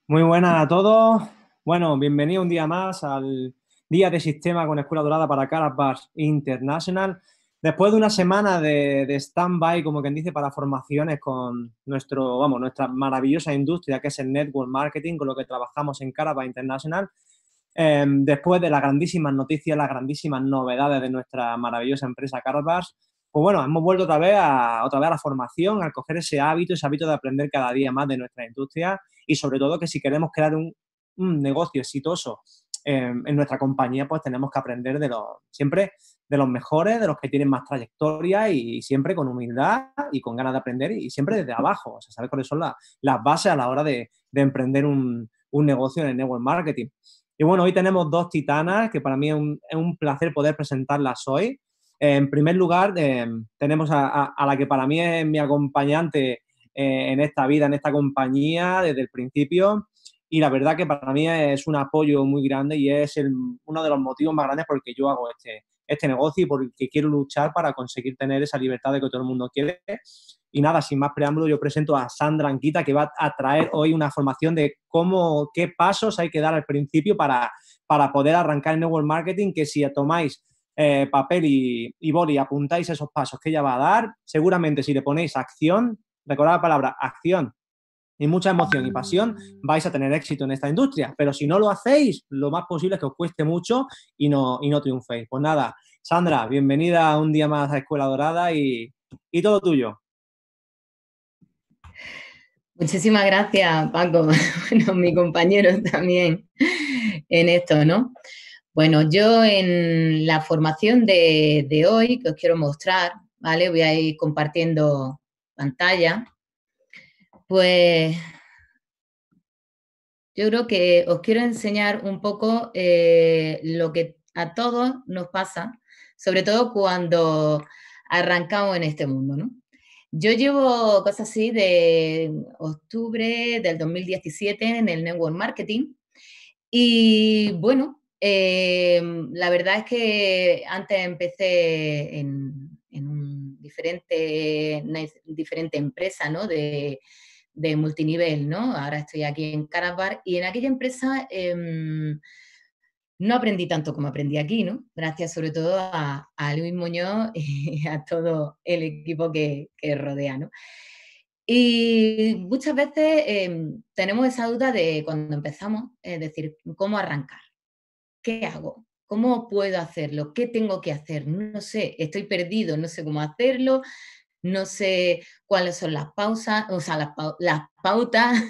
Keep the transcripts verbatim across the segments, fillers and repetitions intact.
Muy buenas a todos. Bueno, bienvenido un día más al Día de Sistema con Escuela Dorada para Carapaz International. Después de una semana de, de stand-by, como quien dice, para formaciones con nuestro, vamos, nuestra maravillosa industria que es el Network Marketing, con lo que trabajamos en Carapaz International. Eh, después de las grandísimas noticias, las grandísimas novedades de nuestra maravillosa empresa Carapaz, pues bueno, hemos vuelto otra vez a, otra vez a la formación, a coger ese hábito, ese hábito de aprender cada día más de nuestra industria y sobre todo que si queremos crear un, un negocio exitoso eh, en nuestra compañía, pues tenemos que aprender de los, siempre de los mejores, de los que tienen más trayectoria y, y siempre con humildad y con ganas de aprender y siempre desde abajo. O sea, saber cuáles son la, las bases a la hora de, de emprender un, un negocio en el network marketing. Y bueno, hoy tenemos dos titanas que para mí es un, es un placer poder presentarlas hoy. Eh, en primer lugar, eh, tenemos a, a, a la que para mí es mi acompañante eh, en esta vida, en esta compañía desde el principio. Y la verdad que para mí es un apoyo muy grande y es el, uno de los motivos más grandes por el que yo hago este, este negocio y por el que quiero luchar para conseguir tener esa libertad de que todo el mundo quiere. Y nada, sin más preámbulo, yo presento a Sandra Anquita, que va a traer hoy una formación de cómo, qué pasos hay que dar al principio para, para poder arrancar el network marketing, que si tomáis eh, papel y, y boli y apuntáis esos pasos que ella va a dar, seguramente si le ponéis acción, recordad la palabra acción, y mucha emoción y pasión, vais a tener éxito en esta industria. Pero si no lo hacéis, lo más posible es que os cueste mucho y no, y no triunféis. Pues nada, Sandra, bienvenida un día más a Escuela Dorada y, y todo tuyo. Muchísimas gracias, Paco. Bueno, mi compañero también en esto, ¿no? Bueno, yo en la formación de, de hoy que os quiero mostrar, ¿vale? Voy a ir compartiendo pantalla. Pues yo creo que os quiero enseñar un poco eh, lo que a todos nos pasa, sobre todo cuando arrancamos en este mundo, ¿no? Yo llevo cosas así de octubre del dos mil diecisiete en el Network Marketing y bueno, eh, la verdad es que antes empecé en, en un diferente, una diferente empresa, ¿no? De, de multinivel, ¿no? Ahora estoy aquí en Carasbar y en aquella empresa eh, no aprendí tanto como aprendí aquí, ¿no? Gracias sobre todo a, a Luis Muñoz y a todo el equipo que, que rodea, ¿no? Y muchas veces eh, tenemos esa duda de cuando empezamos, es decir, ¿cómo arrancar? ¿Qué hago? ¿Cómo puedo hacerlo? ¿Qué tengo que hacer? No sé, estoy perdido, no sé cómo hacerlo, no sé cuáles son las pausas, o sea, las, pau las pautas,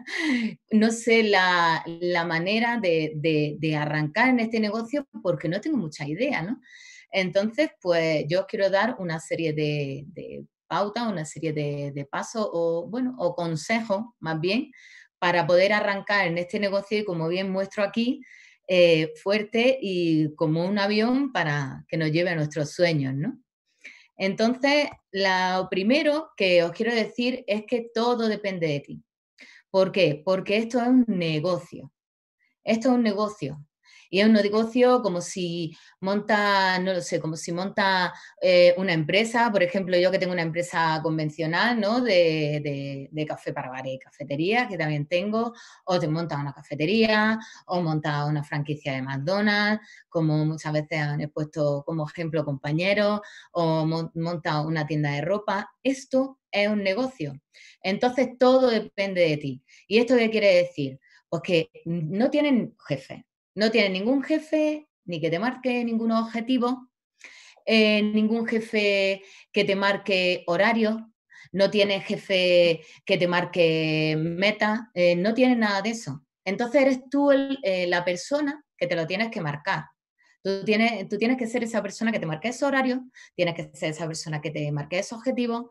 no sé la, la manera de, de, de, arrancar en este negocio porque no tengo mucha idea, ¿no? Entonces, pues yo os quiero dar una serie de, de pautas, una serie de, de pasos o, bueno, o consejos más bien para poder arrancar en este negocio y como bien muestro aquí, eh, fuerte y como un avión para que nos lleve a nuestros sueños, ¿no? Entonces, lo primero que os quiero decir es que todo depende de ti. ¿Por qué? Porque esto es un negocio. Esto es un negocio. Y es un negocio como si monta, no lo sé, como si monta eh, una empresa, por ejemplo, yo que tengo una empresa convencional, ¿no? De, de, de café para bares y cafeterías, que también tengo, o te montas una cafetería, o montas una franquicia de McDonald's, como muchas veces han expuesto como ejemplo compañeros, o montas una tienda de ropa. Esto es un negocio. Entonces, todo depende de ti. ¿Y esto qué quiere decir? Pues que no tienen jefe, no tienen ningún jefe ni que te marque ningún objetivo, eh, ningún jefe que te marque horarios, no tiene jefe que te marque meta, eh, no tiene nada de eso. Entonces eres tú el, eh, la persona que te lo tienes que marcar. Tú tienes, tú tienes que ser esa persona que te marque esos horarios, tienes que ser esa persona que te marque esos objetivos.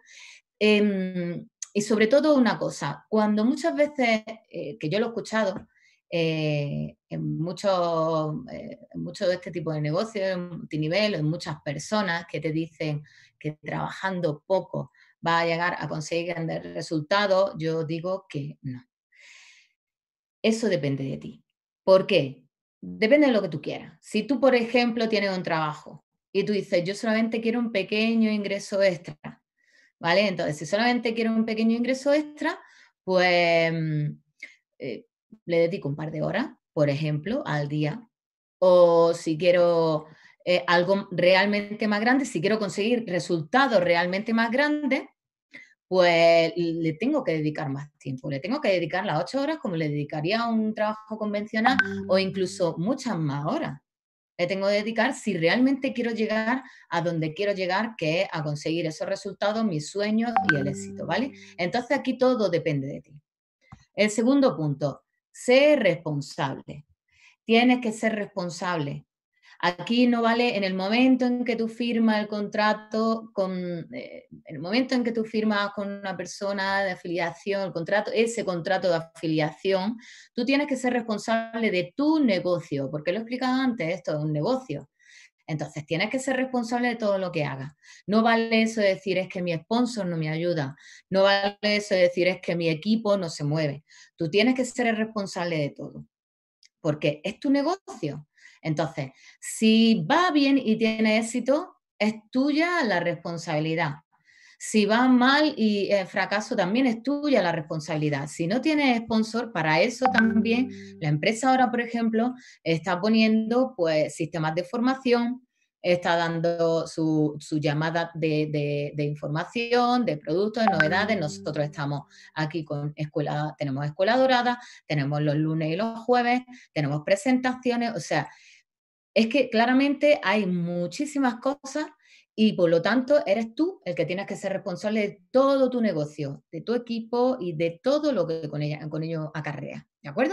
Eh, y sobre todo una cosa, cuando muchas veces, eh, que yo lo he escuchado, eh, en muchos eh, en mucho de este tipo de negocios, en multinivel, en muchas personas que te dicen que trabajando poco va a llegar a conseguir grandes resultados, yo digo que no. Eso depende de ti. ¿Por qué? Depende de lo que tú quieras. Si tú, por ejemplo, tienes un trabajo y tú dices, yo solamente quiero un pequeño ingreso extra, ¿vale? Entonces, si solamente quiero un pequeño ingreso extra, pues eh, le dedico un par de horas, por ejemplo, al día. O si quiero eh, algo realmente más grande, si quiero conseguir resultados realmente más grandes, pues le tengo que dedicar más tiempo. Le tengo que dedicar las ocho horas como le dedicaría a un trabajo convencional o incluso muchas más horas. Le tengo que dedicar si realmente quiero llegar a donde quiero llegar, que es a conseguir esos resultados, mis sueños y el éxito, ¿vale? Entonces aquí todo depende de ti. El segundo punto, sé responsable. Tienes que ser responsable. Aquí no vale en el momento en que tú firmas el contrato con, eh, en el momento en que tú firmas con una persona de afiliación, el contrato, ese contrato de afiliación, tú tienes que ser responsable de tu negocio, porque lo he explicado antes, esto es un negocio. Entonces, tienes que ser responsable de todo lo que hagas. No vale eso de decir es que mi sponsor no me ayuda. No vale eso de decir es que mi equipo no se mueve. Tú tienes que ser el responsable de todo porque es tu negocio. Entonces, si va bien y tiene éxito, es tuya la responsabilidad. Si va mal y eh, fracaso, también es tuya la responsabilidad. Si no tienes sponsor, para eso también la empresa ahora, por ejemplo, está poniendo pues sistemas de formación, está dando su, su llamada de, de, de, información, de productos, de novedades. Nosotros estamos aquí con Escuela, tenemos Escuela Dorada, tenemos los lunes y los jueves, tenemos presentaciones, o sea, es que claramente hay muchísimas cosas y por lo tanto eres tú el que tienes que ser responsable de todo tu negocio, de tu equipo y de todo lo que con, ella, con ello acarrea. ¿De acuerdo?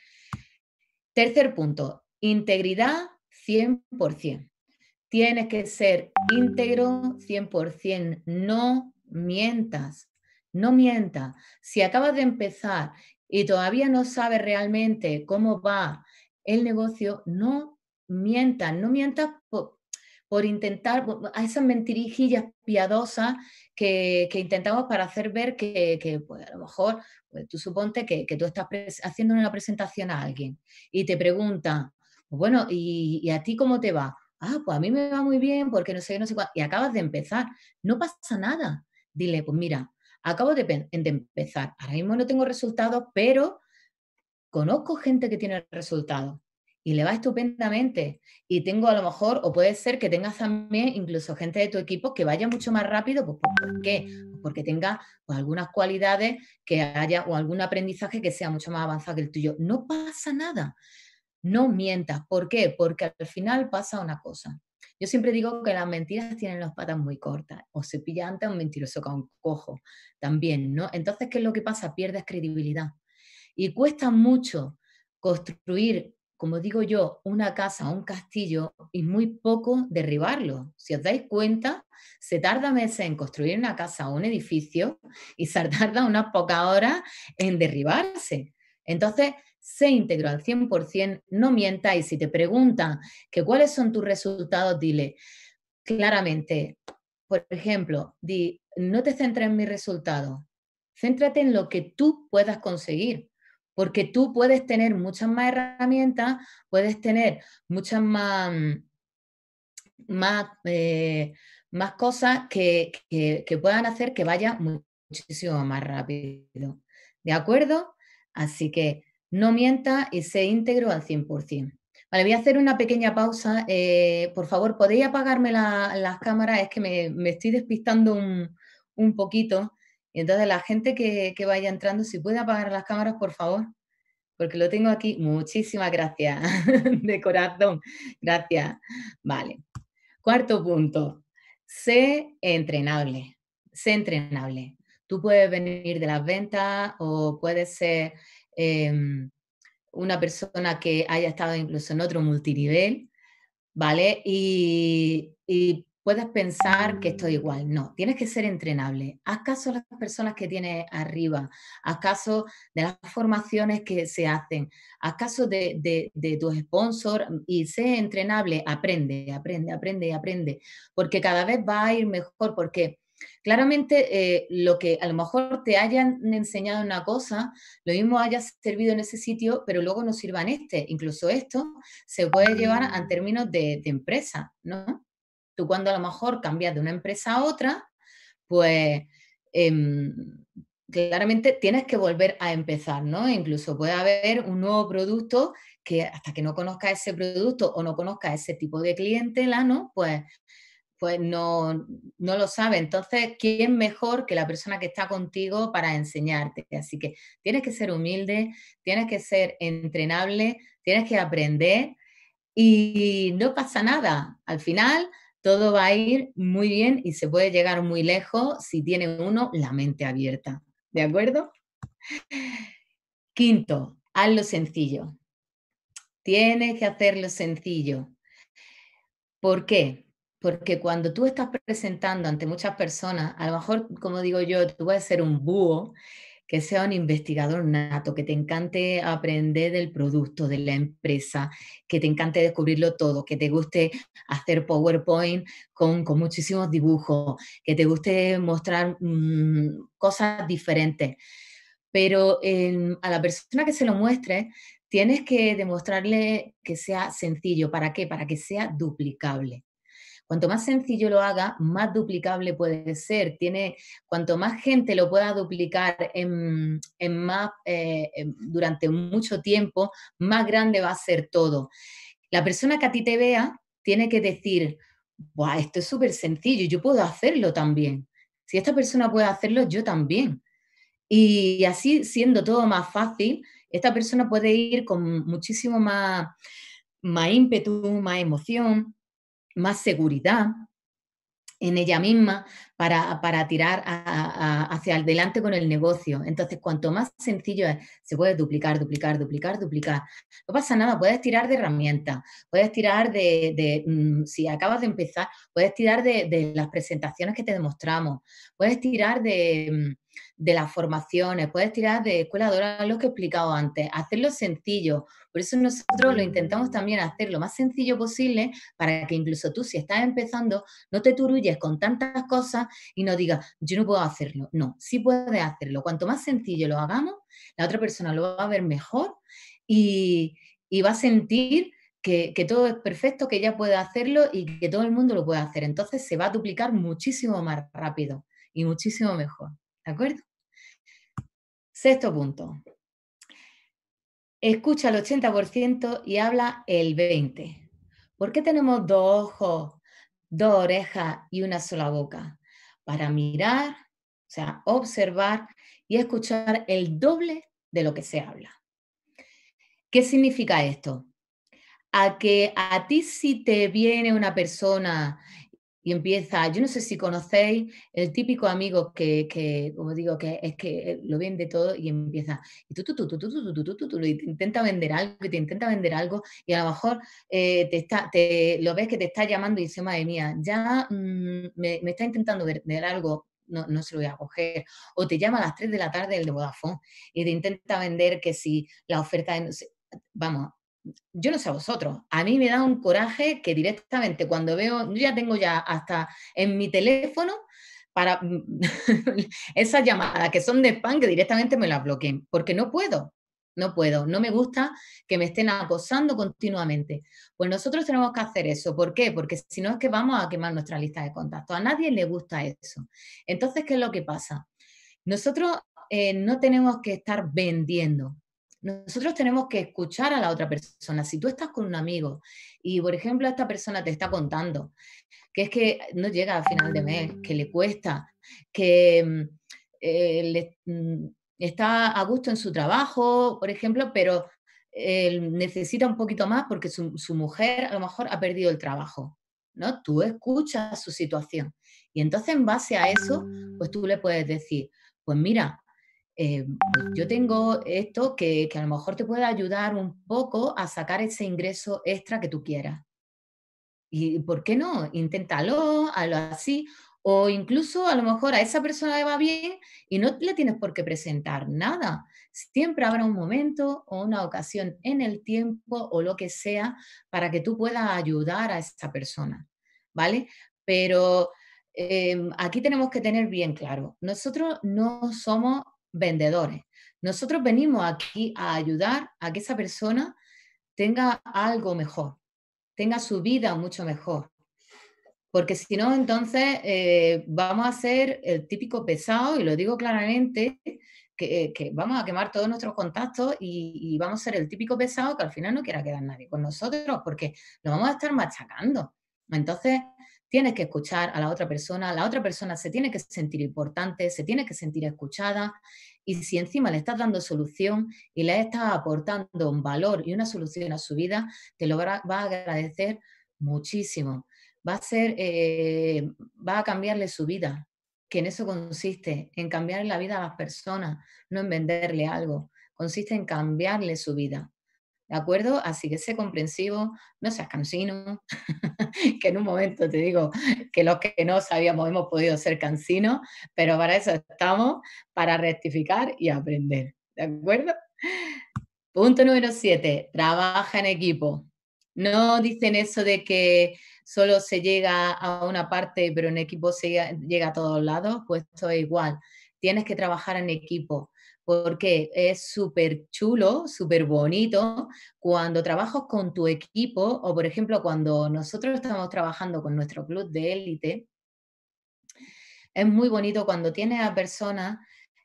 Tercer punto, integridad cien por ciento. Tienes que ser íntegro cien por ciento. No mientas. No mientas. Si acabas de empezar y todavía no sabes realmente cómo va el negocio, no mientas. No mientas por, por intentar, a esas mentirijillas piadosas que, que intentamos para hacer ver que, que pues, a lo mejor, pues, tú suponte que, que tú estás haciendo una presentación a alguien y te preguntan, bueno, ¿y, ¿y a ti cómo te va? Ah, pues a mí me va muy bien porque no sé, no sé cuál. Y acabas de empezar. No pasa nada. Dile, pues mira, acabo de, de empezar. Ahora mismo no tengo resultados, pero conozco gente que tiene resultados y le va estupendamente. Y tengo a lo mejor, o puede ser que tengas también incluso gente de tu equipo que vaya mucho más rápido. Pues, ¿por qué? Pues porque tenga pues, algunas cualidades que haya o algún aprendizaje que sea mucho más avanzado que el tuyo. No pasa nada. No mientas. ¿Por qué? Porque al final pasa una cosa. Yo siempre digo que las mentiras tienen las patas muy cortas. O se pilla antes a un mentiroso con un cojo también, ¿no? Entonces, ¿qué es lo que pasa? Pierdes credibilidad. Y cuesta mucho construir, como digo yo, una casa, un castillo y muy poco derribarlo. Si os dais cuenta, se tarda meses en construir una casa o un edificio y se tarda unas pocas horas en derribarse. Entonces, sé íntegro al cien por ciento, no mientas y si te preguntan que cuáles son tus resultados, dile claramente, por ejemplo, di, no te centres en mis resultados, céntrate en lo que tú puedas conseguir, porque tú puedes tener muchas más herramientas, puedes tener muchas más, más, eh, más cosas que, que, que puedan hacer que vaya muchísimo más rápido. ¿De acuerdo? Así que no mienta y sé íntegro al cien por ciento. Vale, voy a hacer una pequeña pausa. Eh, por favor, ¿podéis apagarme la, las cámaras? Es que me, me estoy despistando un, un, poquito. Y entonces la gente que, que vaya entrando, si puede apagar las cámaras, por favor, porque lo tengo aquí. Muchísimas gracias, de corazón. Gracias. Vale. Cuarto punto, sé entrenable. Sé entrenable. Tú puedes venir de las ventas o puedes ser eh, una persona que haya estado incluso en otro multinivel, ¿vale? Y, y puedes pensar que esto es igual. No, tienes que ser entrenable. Haz caso a las personas que tienes arriba, haz caso de las formaciones que se hacen, haz caso de, de, de tus sponsors y sé entrenable. Aprende, aprende, aprende, aprende, porque cada vez va a ir mejor, porque claramente eh, lo que a lo mejor te hayan enseñado una cosa, lo mismo haya servido en ese sitio, pero luego no sirva en este. Incluso esto se puede llevar a términos de, de empresa, ¿no? Tú cuando a lo mejor cambias de una empresa a otra, pues eh, claramente tienes que volver a empezar, ¿no? Incluso puede haber un nuevo producto que hasta que no conozcas ese producto o no conozcas ese tipo de clientela, ¿no? Pues, pues no, no lo sabe. Entonces, ¿quién mejor que la persona que está contigo para enseñarte? Así que tienes que ser humilde, tienes que ser entrenable, tienes que aprender y no pasa nada. Al final, todo va a ir muy bien y se puede llegar muy lejos si tiene uno la mente abierta. ¿De acuerdo? Quinto, hazlo sencillo. Tienes que hacerlo sencillo. ¿Por qué? Porque cuando tú estás presentando ante muchas personas, a lo mejor, como digo yo, tú puedes ser un búho, que sea un investigador nato, que te encante aprender del producto, de la empresa, que te encante descubrirlo todo, que te guste hacer PowerPoint con, con muchísimos dibujos, que te guste mostrar mmm, cosas diferentes. Pero eh, a la persona que se lo muestre, tienes que demostrarle que sea sencillo. ¿Para qué? Para que sea duplicable. Cuanto más sencillo lo haga, más duplicable puede ser. Tiene, cuanto más gente lo pueda duplicar en, en más, eh, en, durante mucho tiempo, más grande va a ser todo. La persona que a ti te vea tiene que decir, ¡buah, esto es súper sencillo, yo puedo hacerlo también! Si esta persona puede hacerlo, yo también. Y así, siendo todo más fácil, esta persona puede ir con muchísimo más, más ímpetu, más emoción, más seguridad en ella misma para, para tirar a, a, hacia adelante con el negocio. Entonces, cuanto más sencillo es, se puede duplicar, duplicar, duplicar, duplicar. No pasa nada, puedes tirar de herramientas, puedes tirar de, de mmm, si acabas de empezar, puedes tirar de, de las presentaciones que te demostramos, puedes tirar de, de las formaciones, puedes tirar de Escuela Dora, lo que he explicado antes, hacerlo sencillo. Por eso nosotros lo intentamos también hacer lo más sencillo posible para que incluso tú, si estás empezando, no te turulles con tantas cosas y no digas, yo no puedo hacerlo. No, sí puedes hacerlo. Cuanto más sencillo lo hagamos, la otra persona lo va a ver mejor y, y va a sentir que, que todo es perfecto, que ella puede hacerlo y que todo el mundo lo puede hacer. Entonces se va a duplicar muchísimo más rápido y muchísimo mejor. ¿De acuerdo? Sexto punto. Escucha el ochenta por ciento y habla el veinte por ciento. ¿Por qué tenemos dos ojos, dos orejas y una sola boca? Para mirar, o sea, observar y escuchar el doble de lo que se habla. ¿Qué significa esto? A que a ti si te viene una persona y empieza, yo no sé si conocéis el típico amigo que, que como digo, que es que lo vende todo y empieza, y tú, tú, tú, tú, tú, tú, tú, tú, tú, tú, y te intenta vender algo, y te intenta vender algo, y a lo mejor eh, te está, te, lo ves que te está llamando y dice, madre mía, ya mmm, me, me está intentando vender algo, no, no se lo voy a coger. O te llama a las tres de la tarde el de Vodafone y te intenta vender que si la oferta, de, no sé, vamos, yo no sé a vosotros, a mí me da un coraje que directamente cuando veo, yo ya tengo ya hasta en mi teléfono para esas llamadas que son de spam que directamente me las bloqueen, porque no puedo, no puedo, no me gusta que me estén acosando continuamente. Pues nosotros tenemos que hacer eso, ¿por qué? Porque si no es que vamos a quemar nuestra lista de contactos, a nadie le gusta eso. Entonces, ¿qué es lo que pasa? Nosotros eh, no tenemos que estar vendiendo, nosotros tenemos que escuchar a la otra persona. Si tú estás con un amigo y, por ejemplo, esta persona te está contando que es que no llega a final de mes, que le cuesta, que eh, le, mm, está a gusto en su trabajo, por ejemplo, pero eh, necesita un poquito más porque su, su mujer a lo mejor ha perdido el trabajo, ¿no? Tú escuchas su situación y entonces en base a eso, pues tú le puedes decir, pues mira, eh, pues yo tengo esto que, que a lo mejor te puede ayudar un poco a sacar ese ingreso extra que tú quieras. ¿Y por qué no? Inténtalo, hazlo así. O incluso a lo mejor a esa persona le va bien y no le tienes por qué presentar nada. Siempre habrá un momento o una ocasión en el tiempo o lo que sea para que tú puedas ayudar a esa persona, ¿vale? Pero eh, aquí tenemos que tener bien claro, nosotros no somos vendedores. Nosotros venimos aquí a ayudar a que esa persona tenga algo mejor, tenga su vida mucho mejor. Porque si no, entonces eh, vamos a ser el típico pesado, y lo digo claramente, que, que vamos a quemar todos nuestros contactos y, y vamos a ser el típico pesado que al final no quiera quedar nadie con nosotros porque lo vamos a estar machacando. Entonces, tienes que escuchar a la otra persona, la otra persona se tiene que sentir importante, se tiene que sentir escuchada, y si encima le estás dando solución y le estás aportando un valor y una solución a su vida, te lo va a, va a agradecer muchísimo. Va a ser, eh, va a cambiarle su vida, que en eso consiste, en cambiar la vida a las personas, no en venderle algo. Consiste en cambiarle su vida. ¿De acuerdo? Así que sé comprensivo, no seas cansino, que en un momento te digo que los que no sabíamos hemos podido ser cansinos, pero para eso estamos, para rectificar y aprender. ¿De acuerdo? Punto número siete, trabaja en equipo. No dicen eso de que solo se llega a una parte, pero en equipo se llega, llega a todos lados, pues esto es igual. Tienes que trabajar en equipo, porque es súper chulo, súper bonito cuando trabajas con tu equipo, o por ejemplo, cuando nosotros estamos trabajando con nuestro club de élite, es muy bonito cuando tienes a personas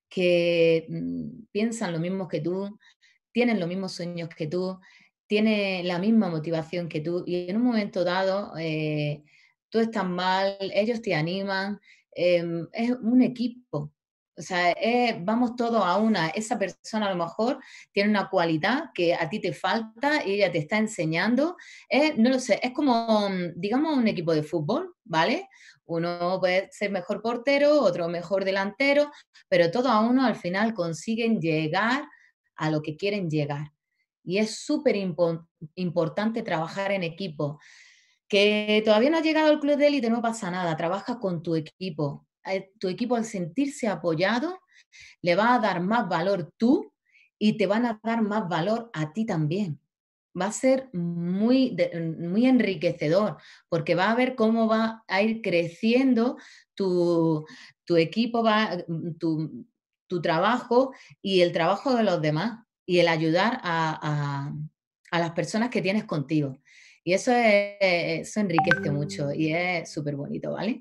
que mm, piensan lo mismo que tú, tienen los mismos sueños que tú, tienen la misma motivación que tú, y en un momento dado eh, tú estás mal, ellos te animan, eh, es un equipo. O sea, es- vamos todos a una. Esa persona a lo mejor tiene una cualidad que a ti te falta y ella te está enseñando. Eh, no lo sé, es como, mm, digamos, un equipo de fútbol, ¿vale? Uno puede ser mejor portero, otro mejor delantero, pero todos a uno al final consiguen llegar a lo que quieren llegar. Y es súper impo importante trabajar en equipo. Que todavía no has llegado al club de élite, no pasa nada, trabaja con tu equipo. Eh, Tu equipo, al sentirse apoyado, le va a dar más valor tú y te van a dar más valor a ti también. Va a ser muy, de- muy enriquecedor porque va a ver cómo va a ir creciendo tu, tu equipo, va, tu, tu trabajo y el trabajo de los demás y el ayudar a, a- a las personas que tienes contigo. Y eso, es- eso enriquece mucho y es súper bonito, ¿vale?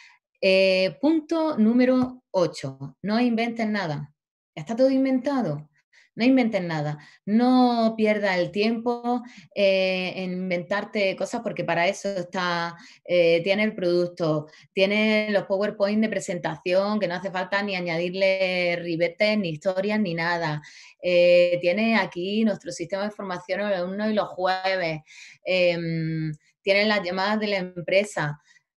Eh, punto número ocho. No inventes nada. Está todo inventado. No inventes nada. No pierdas el tiempo eh, en inventarte cosas porque para eso está, eh, tiene el producto, tiene los PowerPoint de presentación que no hace falta ni añadirle ribetes, ni historias, ni nada. Eh, tiene aquí nuestro sistema de formación los alumnos y los jueves. Eh, tiene las llamadas de la empresa,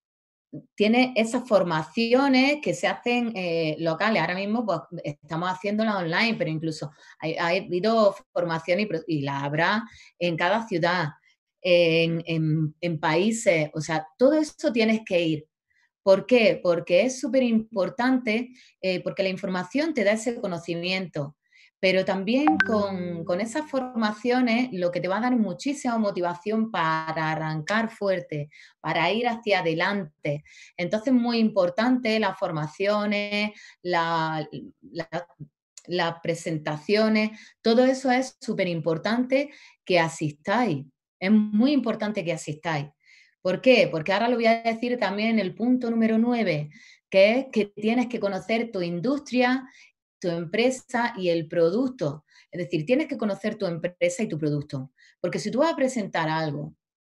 tiene esas formaciones que se hacen eh, locales. Ahora mismo pues, estamos haciéndolas online, pero incluso ha, ha habido formación y, y, la habrá en cada ciudad, en, en, en países. O sea, todo eso tienes que ir. ¿Por qué? Porque es súper importante, eh, porque la información te da ese conocimiento, pero también con, con, esas formaciones lo que te va a dar muchísima motivación para arrancar fuerte, para ir hacia adelante. Entonces, muy importante las formaciones, la, la, las presentaciones, todo eso es súper importante que asistáis. Es muy importante que asistáis. ¿Por qué? Porque ahora lo voy a decir también en el punto número nueve, que es que tienes que conocer tu industria, tu empresa y el producto. Es decir, tienes que conocer tu empresa y tu producto. Porque si tú vas a presentar algo,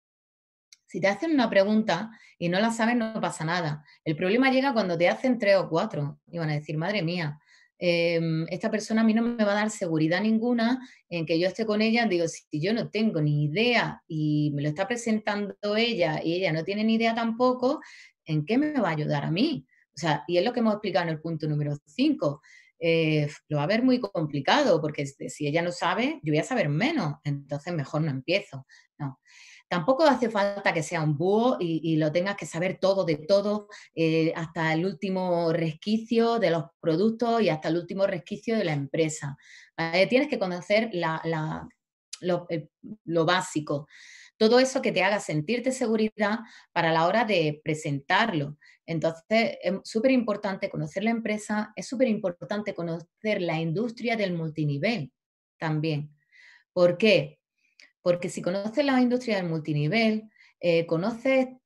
si te hacen una pregunta y no la sabes, no pasa nada. El problema llega cuando te hacen tres o cuatro y van a decir, madre mía, eh, esta persona a mí no me va a dar seguridad ninguna en que yo esté con ella. Digo, si yo no tengo ni idea y me lo está presentando ella y ella no tiene ni idea tampoco, ¿en qué me va a ayudar a mí? O sea, y es lo que hemos explicado en el punto número cinco. Eh, lo va a ver muy complicado porque si ella no sabe, yo voy a saber menos, entonces mejor no empiezo. No. Tampoco hace falta que sea un búho y, y lo tengas que saber todo de todo, eh, hasta el último resquicio de los productos y hasta el último resquicio de la empresa. Eh, tienes que conocer la, la, lo, eh, lo básico. Todo eso que te haga sentirte seguridad para la hora de presentarlo. Entonces, es súper importante conocer la empresa, es súper importante conocer la industria del multinivel también. ¿Por qué? Porque si conoces la industria del multinivel, eh, conoces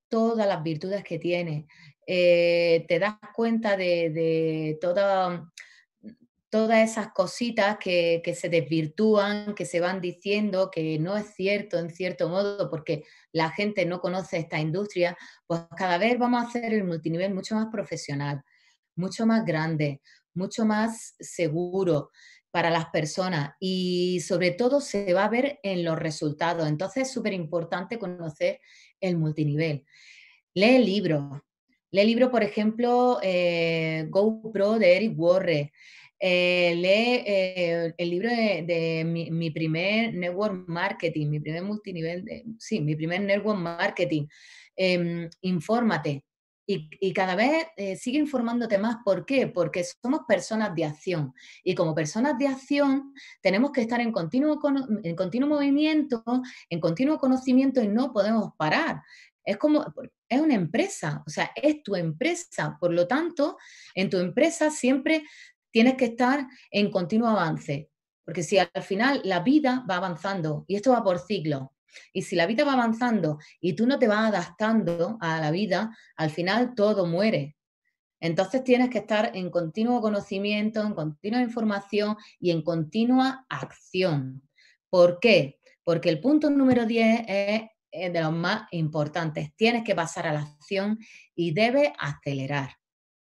todas las virtudes que tiene. Eh, te das cuenta de, de toda, todas esas cositas que, que se desvirtúan, que se van diciendo que no es cierto en cierto modo, porque la gente no conoce esta industria, pues cada vez vamos a hacer el multinivel mucho más profesional, mucho más grande, mucho más seguro para las personas y sobre todo se va a ver en los resultados. Entonces es súper importante conocer el multinivel. Lee libros. Lee libros, por ejemplo, eh, GoPro de Eric Worre. Eh, lee eh, el libro de, de mi, mi, primer network marketing, mi primer multinivel, de, sí, mi primer network marketing. Eh, infórmate. Y, y, cada vez eh, sigue informándote más. ¿Por qué? Porque somos personas de acción. Y como personas de acción tenemos que estar en continuo, en continuo movimiento, en continuo conocimiento y no podemos parar. Es como, es una empresa, o sea, es tu empresa. Por lo tanto, en tu empresa siempre tienes que estar en continuo avance. Porque si al final la vida va avanzando, y esto va por ciclos, y si la vida va avanzando y tú no te vas adaptando a la vida, al final todo muere. Entonces tienes que estar en continuo conocimiento, en continua información y en continua acción. ¿Por qué? Porque el punto número diez es de los más importantes. Tienes que pasar a la acción y debes acelerar.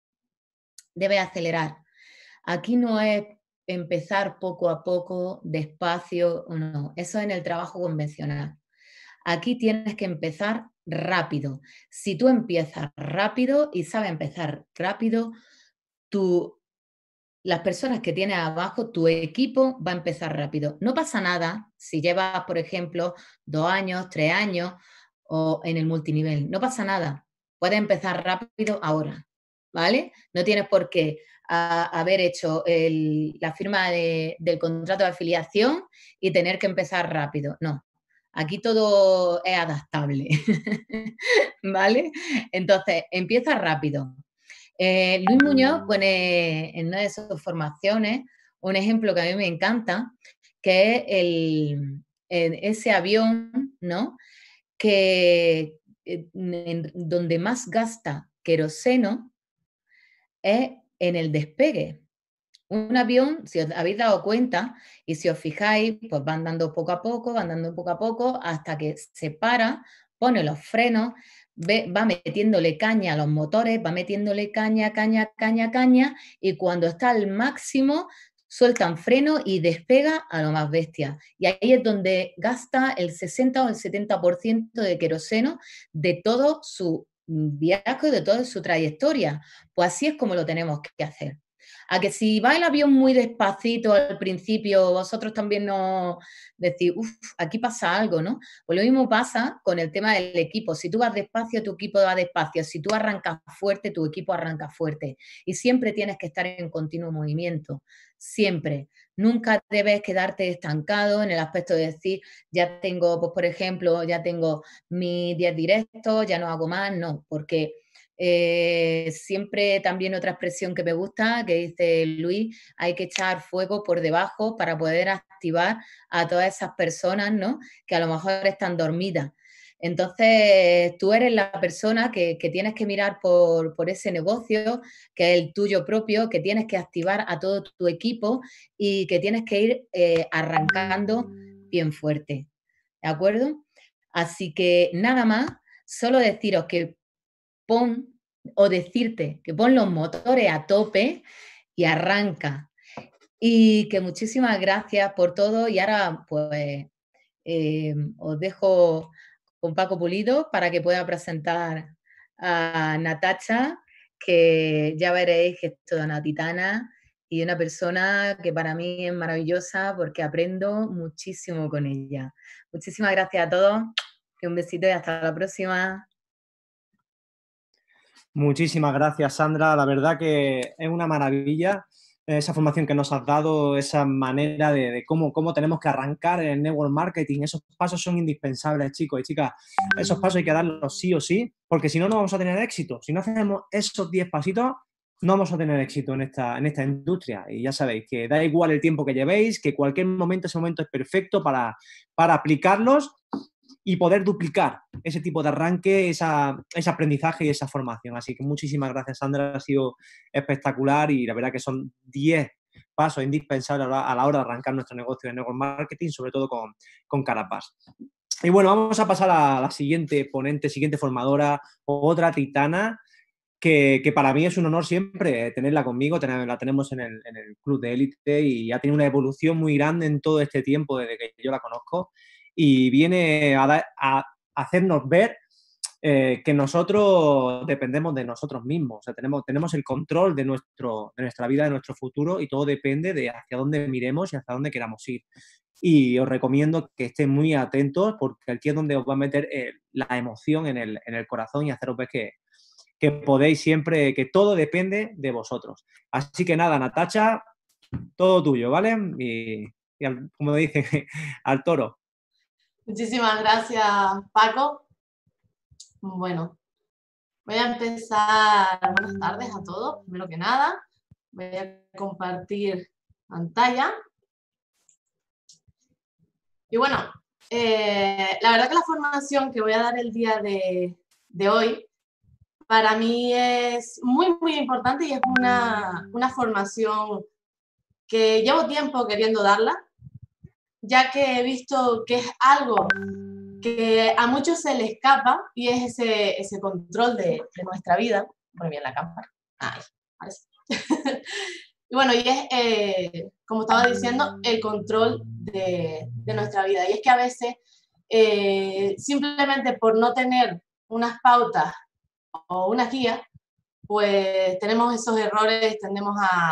Debes acelerar. Aquí no es empezar poco a poco, despacio, no. Eso es en el trabajo convencional. Aquí tienes que empezar rápido. Si tú empiezas rápido y sabes empezar rápido, tú, las personas que tienes abajo, tu equipo va a empezar rápido. No pasa nada si llevas, por ejemplo, dos años, tres años o en el multinivel. No pasa nada. Puedes empezar rápido ahora, ¿vale? No tienes por qué a, haber hecho el, la firma de, del contrato de afiliación y tener que empezar rápido. No. Aquí todo es adaptable, ¿vale? Entonces, empieza rápido. Eh, Luis Muñoz pone en una de sus formaciones un ejemplo que a mí me encanta, que es el, el, ese avión, ¿no? Que en, donde más gasta queroseno es en el despegue. Un avión, si os habéis dado cuenta y si os fijáis, pues van dando poco a poco, van dando poco a poco hasta que se para, pone los frenos, ve, va metiéndole caña a los motores, va metiéndole caña, caña, caña, caña y cuando está al máximo sueltan freno y despega a lo más bestia. Y ahí es donde gasta el sesenta o el setenta por ciento de queroseno de todo su viaje, de toda su trayectoria. Pues así es como lo tenemos que hacer. A que si va el avión muy despacito al principio, vosotros también no decís, uff, aquí pasa algo, ¿no? Pues lo mismo pasa con el tema del equipo. Si tú vas despacio, tu equipo va despacio. Si tú arrancas fuerte, tu equipo arranca fuerte. Y siempre tienes que estar en continuo movimiento. Siempre. Nunca debes quedarte estancado en el aspecto de decir, ya tengo, pues por ejemplo, ya tengo mis diez directos, ya no hago más. No, porque... Eh, siempre también otra expresión que me gusta, que dice Luis, hay que echar fuego por debajo para poder activar a todas esas personas, ¿no? Que a lo mejor están dormidas. Entonces, tú eres la persona que, que tienes que mirar por, por ese negocio, que es el tuyo propio, que tienes que activar a todo tu equipo y que tienes que ir eh, arrancando bien fuerte. ¿De acuerdo? Así que nada más, solo deciros que pon o decirte que pon los motores a tope y arranca. Y que muchísimas gracias por todo y ahora pues eh, os dejo con Paco Pulido para que pueda presentar a Natacha, que ya veréis que es toda una titana y una persona que para mí es maravillosa porque aprendo muchísimo con ella. Muchísimas gracias a todos, un besito y hasta la próxima. Muchísimas gracias, Sandra. La verdad que es una maravilla esa formación que nos has dado, esa manera de, de cómo, cómo tenemos que arrancar en el network marketing. Esos pasos son indispensables, chicos y chicas. Esos pasos hay que darlos sí o sí, porque si no, no vamos a tener éxito. Si no hacemos esos diez pasitos, no vamos a tener éxito en esta, en esta industria. Y ya sabéis que da igual el tiempo que llevéis, que cualquier momento, ese momento es perfecto para, para aplicarlos y poder duplicar ese tipo de arranque, esa, ese aprendizaje y esa formación. Así que muchísimas gracias, Sandra, ha sido espectacular y la verdad que son diez pasos indispensables a la hora de arrancar nuestro negocio de network marketing, sobre todo con, con Carapass. Y bueno, vamos a pasar a la siguiente ponente, siguiente formadora, otra titana, que, que para mí es un honor siempre tenerla conmigo, tener, la tenemos en el, en el club de élite y ha tenido una evolución muy grande en todo este tiempo desde que yo la conozco y viene a, da, a hacernos ver eh, que nosotros dependemos de nosotros mismos, o sea, tenemos, tenemos el control de, nuestro, de nuestra vida, de nuestro futuro y todo depende de hacia dónde miremos y hacia dónde queramos ir. Y os recomiendo que estén muy atentos porque aquí es donde os va a meter eh, la emoción en el, en el corazón y haceros ver que, que podéis siempre, que todo depende de vosotros. Así que nada, Natacha, todo tuyo, ¿vale? Y, y al, como dicen, al toro. Muchísimas gracias, Paco. Bueno, voy a empezar. Buenas tardes a todos, primero que nada. Voy a compartir pantalla. Y bueno, eh, la verdad que la formación que voy a dar el día de, de hoy para mí es muy, muy importante y es una, una formación que llevo tiempo queriendo darla, ya que he visto que es algo que a muchos se les escapa y es ese, ese control de, de nuestra vida. Muy bien la cámara. Ay, ahora sí. Y bueno, y es, eh, como estaba diciendo, el control de, de nuestra vida. Y es que a veces, eh, simplemente por no tener unas pautas o una guía, pues tenemos esos errores, tendemos a,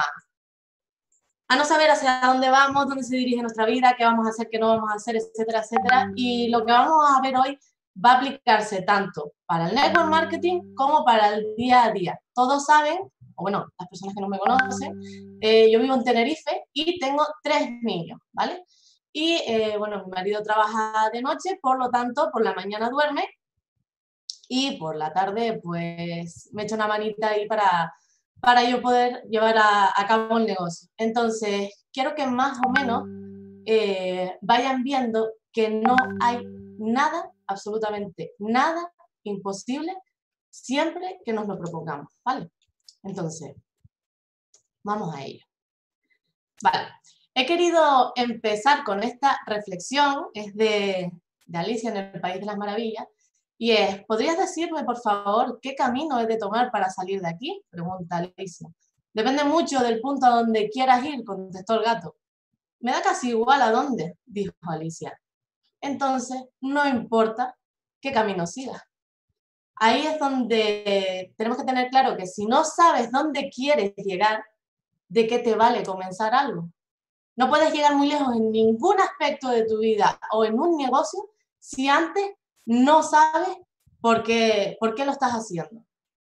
a no saber hacia dónde vamos, dónde se dirige nuestra vida, qué vamos a hacer, qué no vamos a hacer, etcétera, etcétera. Y lo que vamos a ver hoy va a aplicarse tanto para el network marketing como para el día a día. Todos saben, o bueno, las personas que no me conocen, eh, yo vivo en Tenerife y tengo tres niños, ¿vale? Y eh, bueno, mi marido trabaja de noche, por lo tanto, por la mañana duerme y por la tarde, pues, me echo una manita ahí para, para yo poder llevar a, a cabo el negocio. Entonces, quiero que más o menos eh, vayan viendo que no hay nada, absolutamente nada imposible, siempre que nos lo propongamos, ¿vale? Entonces, vamos a ello. Vale, he querido empezar con esta reflexión, es de, de Alicia en el País de las Maravillas, y es, ¿podrías decirme, por favor, qué camino he de tomar para salir de aquí? Pregunta Alicia. Depende mucho del punto a donde quieras ir, contestó el gato. Me da casi igual a dónde, dijo Alicia. Entonces, no importa qué camino sigas. Ahí es donde tenemos que tener claro que si no sabes dónde quieres llegar, ¿de qué te vale comenzar algo? No puedes llegar muy lejos en ningún aspecto de tu vida o en un negocio si antes no sabes por qué, por qué lo estás haciendo.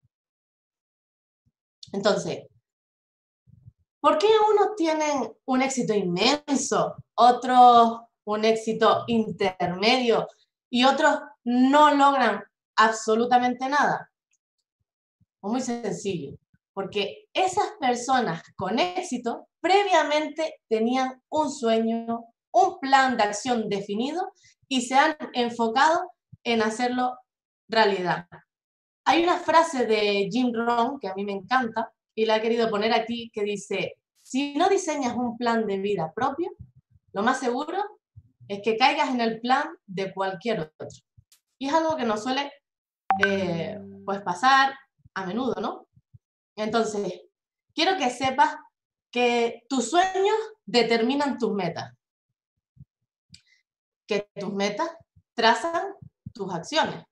Entonces, ¿por qué unos tienen un éxito inmenso, otros un éxito intermedio y otros no logran absolutamente nada? Pues muy sencillo, porque esas personas con éxito previamente tenían un sueño, un plan de acción definido y se han enfocado en hacerlo realidad. Hay una frase de Jim Rohn que a mí me encanta y la he querido poner aquí que dice, si no diseñas un plan de vida propio, lo más seguro es que caigas en el plan de cualquier otro. Y es algo que nos suele eh, pues pasar a menudo, ¿no? Entonces, quiero que sepas que tus sueños determinan tus metas, que tus metas trazan tus acciones,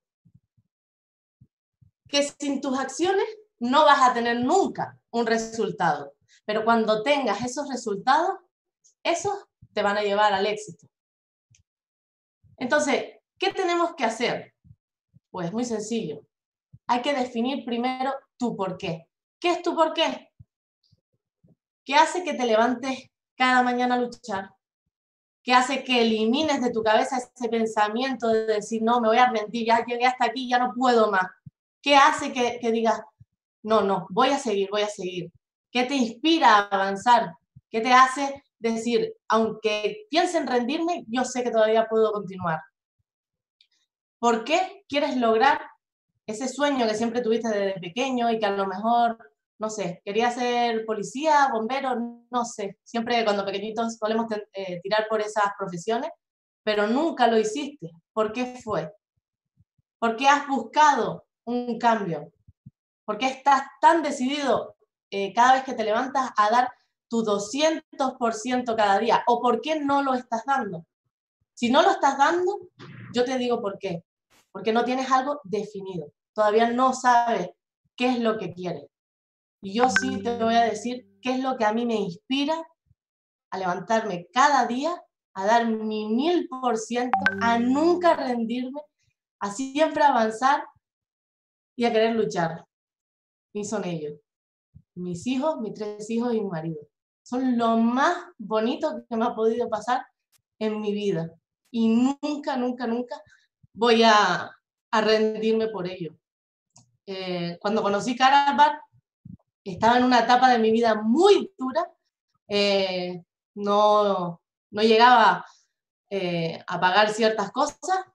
que sin tus acciones no vas a tener nunca un resultado, pero cuando tengas esos resultados, esos te van a llevar al éxito. Entonces, ¿qué tenemos que hacer? Pues muy sencillo. Hay que definir primero tu por qué. ¿Qué es tu por qué? ¿Qué hace que te levantes cada mañana a luchar? ¿Qué hace que elimines de tu cabeza ese pensamiento de decir, no, me voy a rendir, ya llegué hasta aquí, ya no puedo más? ¿Qué hace que, que digas, no, no, voy a seguir, voy a seguir? ¿Qué te inspira a avanzar? ¿Qué te hace decir, aunque piense en rendirme, yo sé que todavía puedo continuar? ¿Por qué quieres lograr ese sueño que siempre tuviste desde pequeño y que a lo mejor, no sé, querías ser policía, bombero, no sé, siempre cuando pequeñitos solemos eh, tirar por esas profesiones, pero nunca lo hiciste? ¿Por qué fue? ¿Por qué has buscado un cambio? ¿Por qué estás tan decidido eh, cada vez que te levantas a dar tu doscientos por ciento cada día? ¿O por qué no lo estás dando? Si no lo estás dando, yo te digo por qué. Porque no tienes algo definido. Todavía no sabes qué es lo que quieres. Y yo sí te voy a decir qué es lo que a mí me inspira a levantarme cada día, a dar mi mil por ciento, a nunca rendirme, a siempre avanzar y a querer luchar. Y son ellos. Mis hijos, mis tres hijos y mi marido. Son lo más bonito que me ha podido pasar en mi vida. Y nunca, nunca, nunca voy a, a rendirme por ello. Eh, cuando conocí Karat, estaba en una etapa de mi vida muy dura. Eh, no, no llegaba eh, a pagar ciertas cosas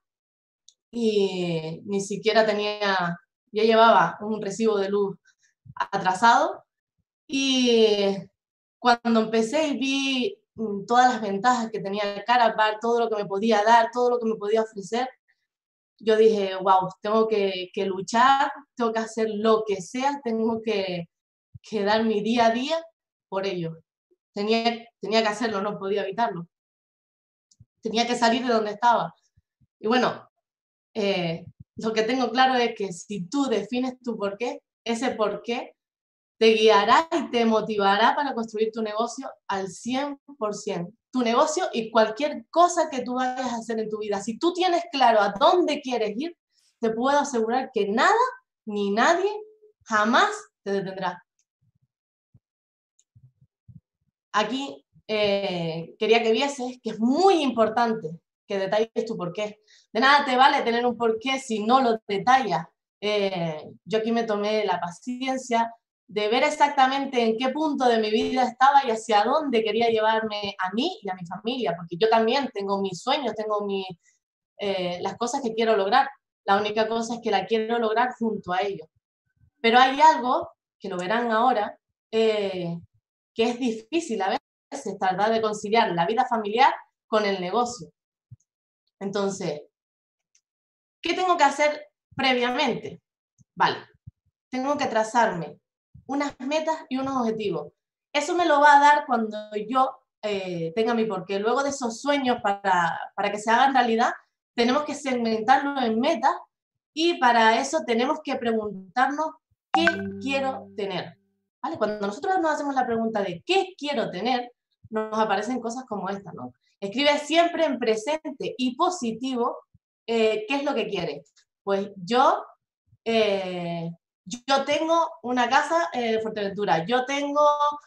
y ni siquiera tenía, ya llevaba un recibo de luz atrasado. Y cuando empecé y vi todas las ventajas que tenía Karat, todo lo que me podía dar, todo lo que me podía ofrecer, yo dije, wow, tengo que, que luchar, tengo que hacer lo que sea, tengo que, que dar mi día a día por ello. Tenía, tenía que hacerlo, no podía evitarlo. Tenía que salir de donde estaba. Y bueno, eh, lo que tengo claro es que si tú defines tu porqué, ese porqué te guiará y te motivará para construir tu negocio al cien por ciento. Tu negocio y cualquier cosa que tú vayas a hacer en tu vida. Si tú tienes claro a dónde quieres ir, te puedo asegurar que nada ni nadie jamás te detendrá. Aquí eh, quería que vieses que es muy importante que detalles tu porqué. De nada te vale tener un porqué si no lo detallas. Eh, yo aquí me tomé la paciencia de ver exactamente en qué punto de mi vida estaba y hacia dónde quería llevarme a mí y a mi familia, porque yo también tengo mis sueños, tengo mi, eh, las cosas que quiero lograr. La única cosa es que la quiero lograr junto a ellos. Pero hay algo, que lo verán ahora, eh, que es difícil a veces tratar de conciliar la vida familiar con el negocio. Entonces, ¿qué tengo que hacer previamente? Vale, tengo que trazarme unas metas y unos objetivos. Eso me lo va a dar cuando yo eh, tenga mi porqué. Luego de esos sueños, para, para que se hagan realidad, tenemos que segmentarlo en metas y para eso tenemos que preguntarnos qué quiero tener. ¿Vale? Cuando nosotros nos hacemos la pregunta de qué quiero tener, nos aparecen cosas como esta, ¿no? Escribe siempre en presente y positivo eh, qué es lo que quieres. Pues yo... Eh, Yo tengo una casa en eh, Fuerteventura, yo tengo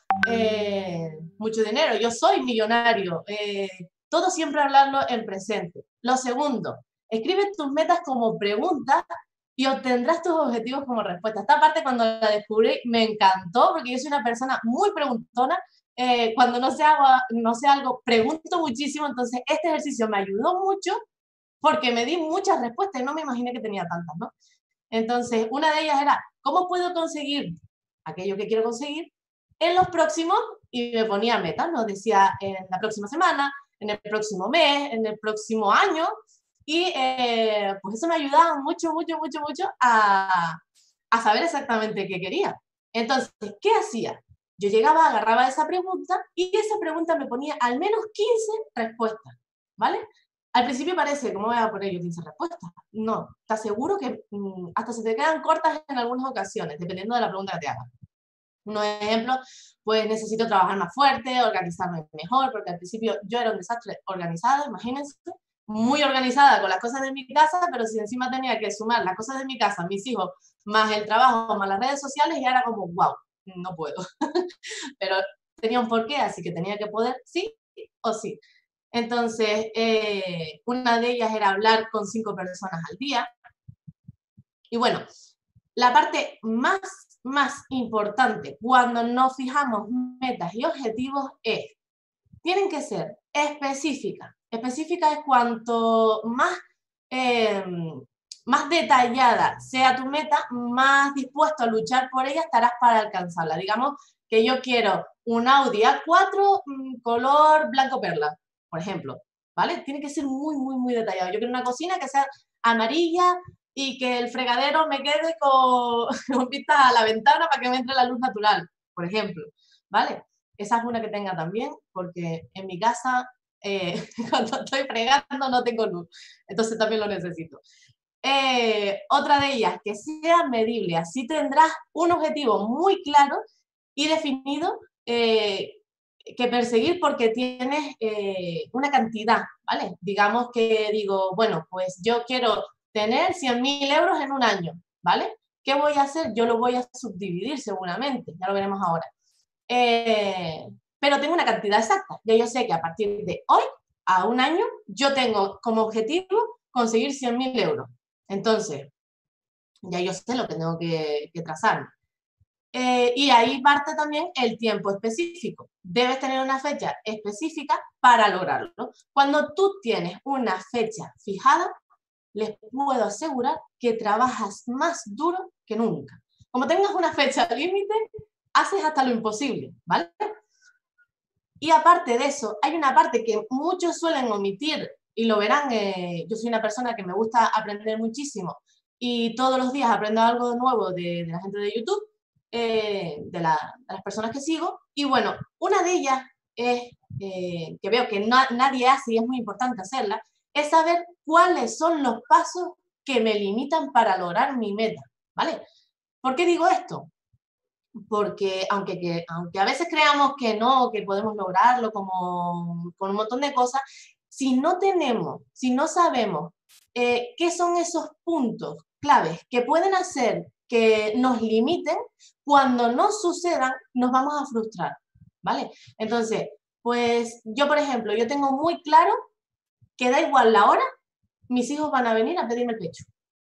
eh, mucho dinero, yo soy millonario. Eh, todo siempre hablarlo en presente. Lo segundo, escribe tus metas como preguntas y obtendrás tus objetivos como respuesta. Esta parte cuando la descubrí me encantó porque yo soy una persona muy preguntona. Eh, cuando no sé, algo, no sé algo, pregunto muchísimo. Entonces este ejercicio me ayudó mucho porque me di muchas respuestas y no me imaginé que tenía tantas, ¿no? Entonces, una de ellas era, ¿cómo puedo conseguir aquello que quiero conseguir en los próximos? Y me ponía metas, nos decía en la próxima semana, en el próximo mes, en el próximo año. Y eh, pues eso me ayudaba mucho, mucho, mucho, mucho a, a saber exactamente qué quería. Entonces, ¿qué hacía? Yo llegaba, agarraba esa pregunta y esa pregunta me ponía al menos quince respuestas, ¿vale? Al principio parece, ¿cómo voy a poner yo quince respuestas? No, te aseguro que mmm, hasta se te quedan cortas en algunas ocasiones, dependiendo de la pregunta que te hagan. Un ejemplo, pues necesito trabajar más fuerte, organizarme mejor, porque al principio yo era un desastre organizado, imagínense, muy organizada con las cosas de mi casa, pero si encima tenía que sumar las cosas de mi casa, mis hijos, más el trabajo, más las redes sociales, y era como, wow, no puedo. Pero tenía un porqué, así que tenía que poder, sí o sí. Entonces, eh, una de ellas era hablar con cinco personas al día. Y bueno, la parte más, más importante cuando nos fijamos metas y objetivos es, tienen que ser específicas. Específica es cuanto más, eh, más detallada sea tu meta, más dispuesto a luchar por ella estarás para alcanzarla. Digamos que yo quiero un Audi A cuatro color blanco perla, por ejemplo, ¿vale? Tiene que ser muy, muy, muy detallado. Yo quiero una cocina que sea amarilla y que el fregadero me quede con, con vistas a la ventana para que me entre la luz natural, por ejemplo, ¿vale? Esa es una que tenga también, porque en mi casa, eh, cuando estoy fregando no tengo luz, entonces también lo necesito. Eh, otra de ellas, que sea medible, así tendrás un objetivo muy claro y definido eh, que perseguir porque tienes eh, una cantidad, ¿vale? Digamos que digo, bueno, pues yo quiero tener cien mil euros en un año, ¿vale? ¿Qué voy a hacer? Yo lo voy a subdividir seguramente, ya lo veremos ahora. Eh, pero tengo una cantidad exacta, ya yo sé que a partir de hoy a un año yo tengo como objetivo conseguir cien mil euros. Entonces, ya yo sé lo que tengo que, que trazar. Eh, y ahí parte también el tiempo específico. Debes tener una fecha específica para lograrlo. Cuando tú tienes una fecha fijada, les puedo asegurar que trabajas más duro que nunca. Como tengas una fecha límite, haces hasta lo imposible, ¿vale? Y aparte de eso, hay una parte que muchos suelen omitir y lo verán, eh, yo soy una persona que me gusta aprender muchísimo y todos los días aprendo algo nuevo de, de la gente de YouTube, eh, de, la, de las personas que sigo. Y bueno, una de ellas es, eh, que veo que no, nadie hace y es muy importante hacerla, es saber cuáles son los pasos que me limitan para lograr mi meta, ¿vale? ¿Por qué digo esto? Porque aunque, que, aunque a veces creamos que no, que podemos lograrlo como, con un montón de cosas, si no tenemos, si no sabemos eh, qué son esos puntos claves que pueden hacer que nos limiten, cuando no sucedan, nos vamos a frustrar, ¿vale? Entonces, pues yo, por ejemplo, yo tengo muy claro que da igual la hora, mis hijos van a venir a pedirme el pecho.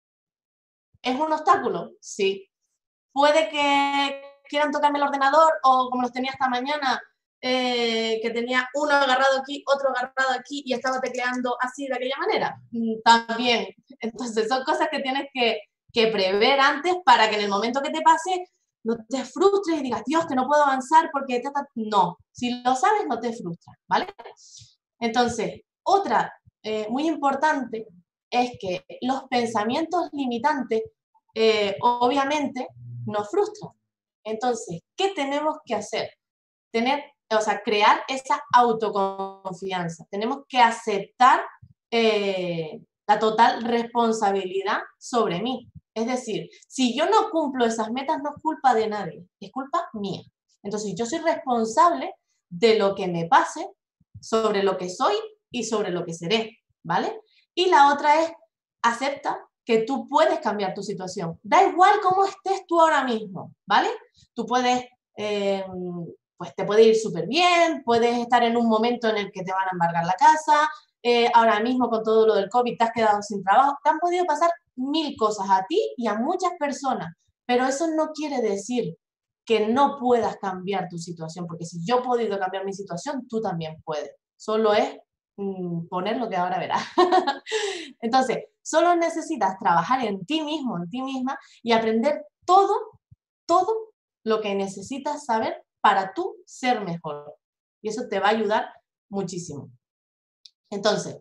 ¿Es un obstáculo? Sí. Puede que quieran tocarme el ordenador o como los tenía esta mañana, eh, que tenía uno agarrado aquí, otro agarrado aquí y estaba tecleando así de aquella manera. También. Entonces son cosas que tienes que, que prever antes para que en el momento que te pase no te frustres y digas, Dios, que no puedo avanzar porque... No, si lo sabes no te frustras, ¿vale? Entonces, otra eh, muy importante es que los pensamientos limitantes eh, obviamente nos frustran. Entonces, ¿qué tenemos que hacer? Tener, o sea, crear esa autoconfianza. Tenemos que aceptar eh, la total responsabilidad sobre mí. Es decir, si yo no cumplo esas metas, no es culpa de nadie, es culpa mía. Entonces, yo soy responsable de lo que me pase, sobre lo que soy y sobre lo que seré, ¿vale? Y la otra es, acepta que tú puedes cambiar tu situación. Da igual cómo estés tú ahora mismo, ¿vale? Tú puedes, eh, pues te puede ir súper bien, puedes estar en un momento en el que te van a embargar la casa, eh, ahora mismo con todo lo del COVID te has quedado sin trabajo, te han podido pasar mil cosas a ti y a muchas personas, pero eso no quiere decir que no puedas cambiar tu situación, porque si yo he podido cambiar mi situación, tú también puedes. Solo es mmm, poner lo que ahora verás. Entonces, solo necesitas trabajar en ti mismo, en ti misma, y aprender todo, todo lo que necesitas saber para tú ser mejor. Y eso te va a ayudar muchísimo. Entonces,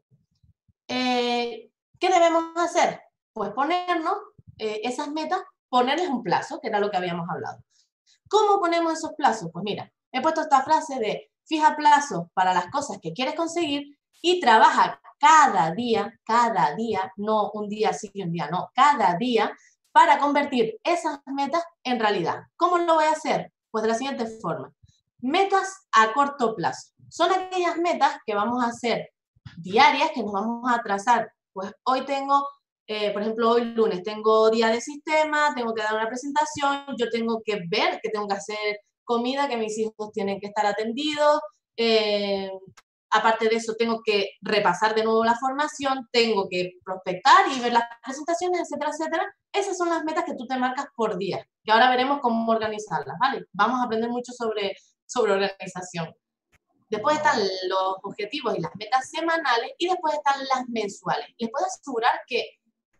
eh, ¿qué debemos hacer? Pues ponernos eh, esas metas, ponerles un plazo, que era lo que habíamos hablado. ¿Cómo ponemos esos plazos? Pues mira, he puesto esta frase de fija plazos para las cosas que quieres conseguir y trabaja cada día, cada día, no un día sí y un día no, cada día para convertir esas metas en realidad. ¿Cómo lo voy a hacer? Pues de la siguiente forma. Metas a corto plazo. Son aquellas metas que vamos a hacer diarias, que nos vamos a trazar. Pues hoy tengo, eh, por ejemplo, hoy lunes tengo día de sistema, tengo que dar una presentación, yo tengo que ver que tengo que hacer comida, que mis hijos tienen que estar atendidos, eh, aparte de eso tengo que repasar de nuevo la formación, tengo que prospectar y ver las presentaciones, etcétera, etcétera. Esas son las metas que tú te marcas por día, que ahora veremos cómo organizarlas, ¿vale? Vamos a aprender mucho sobre, sobre organización. Después están los objetivos y las metas semanales y después están las mensuales. Les puedo asegurar que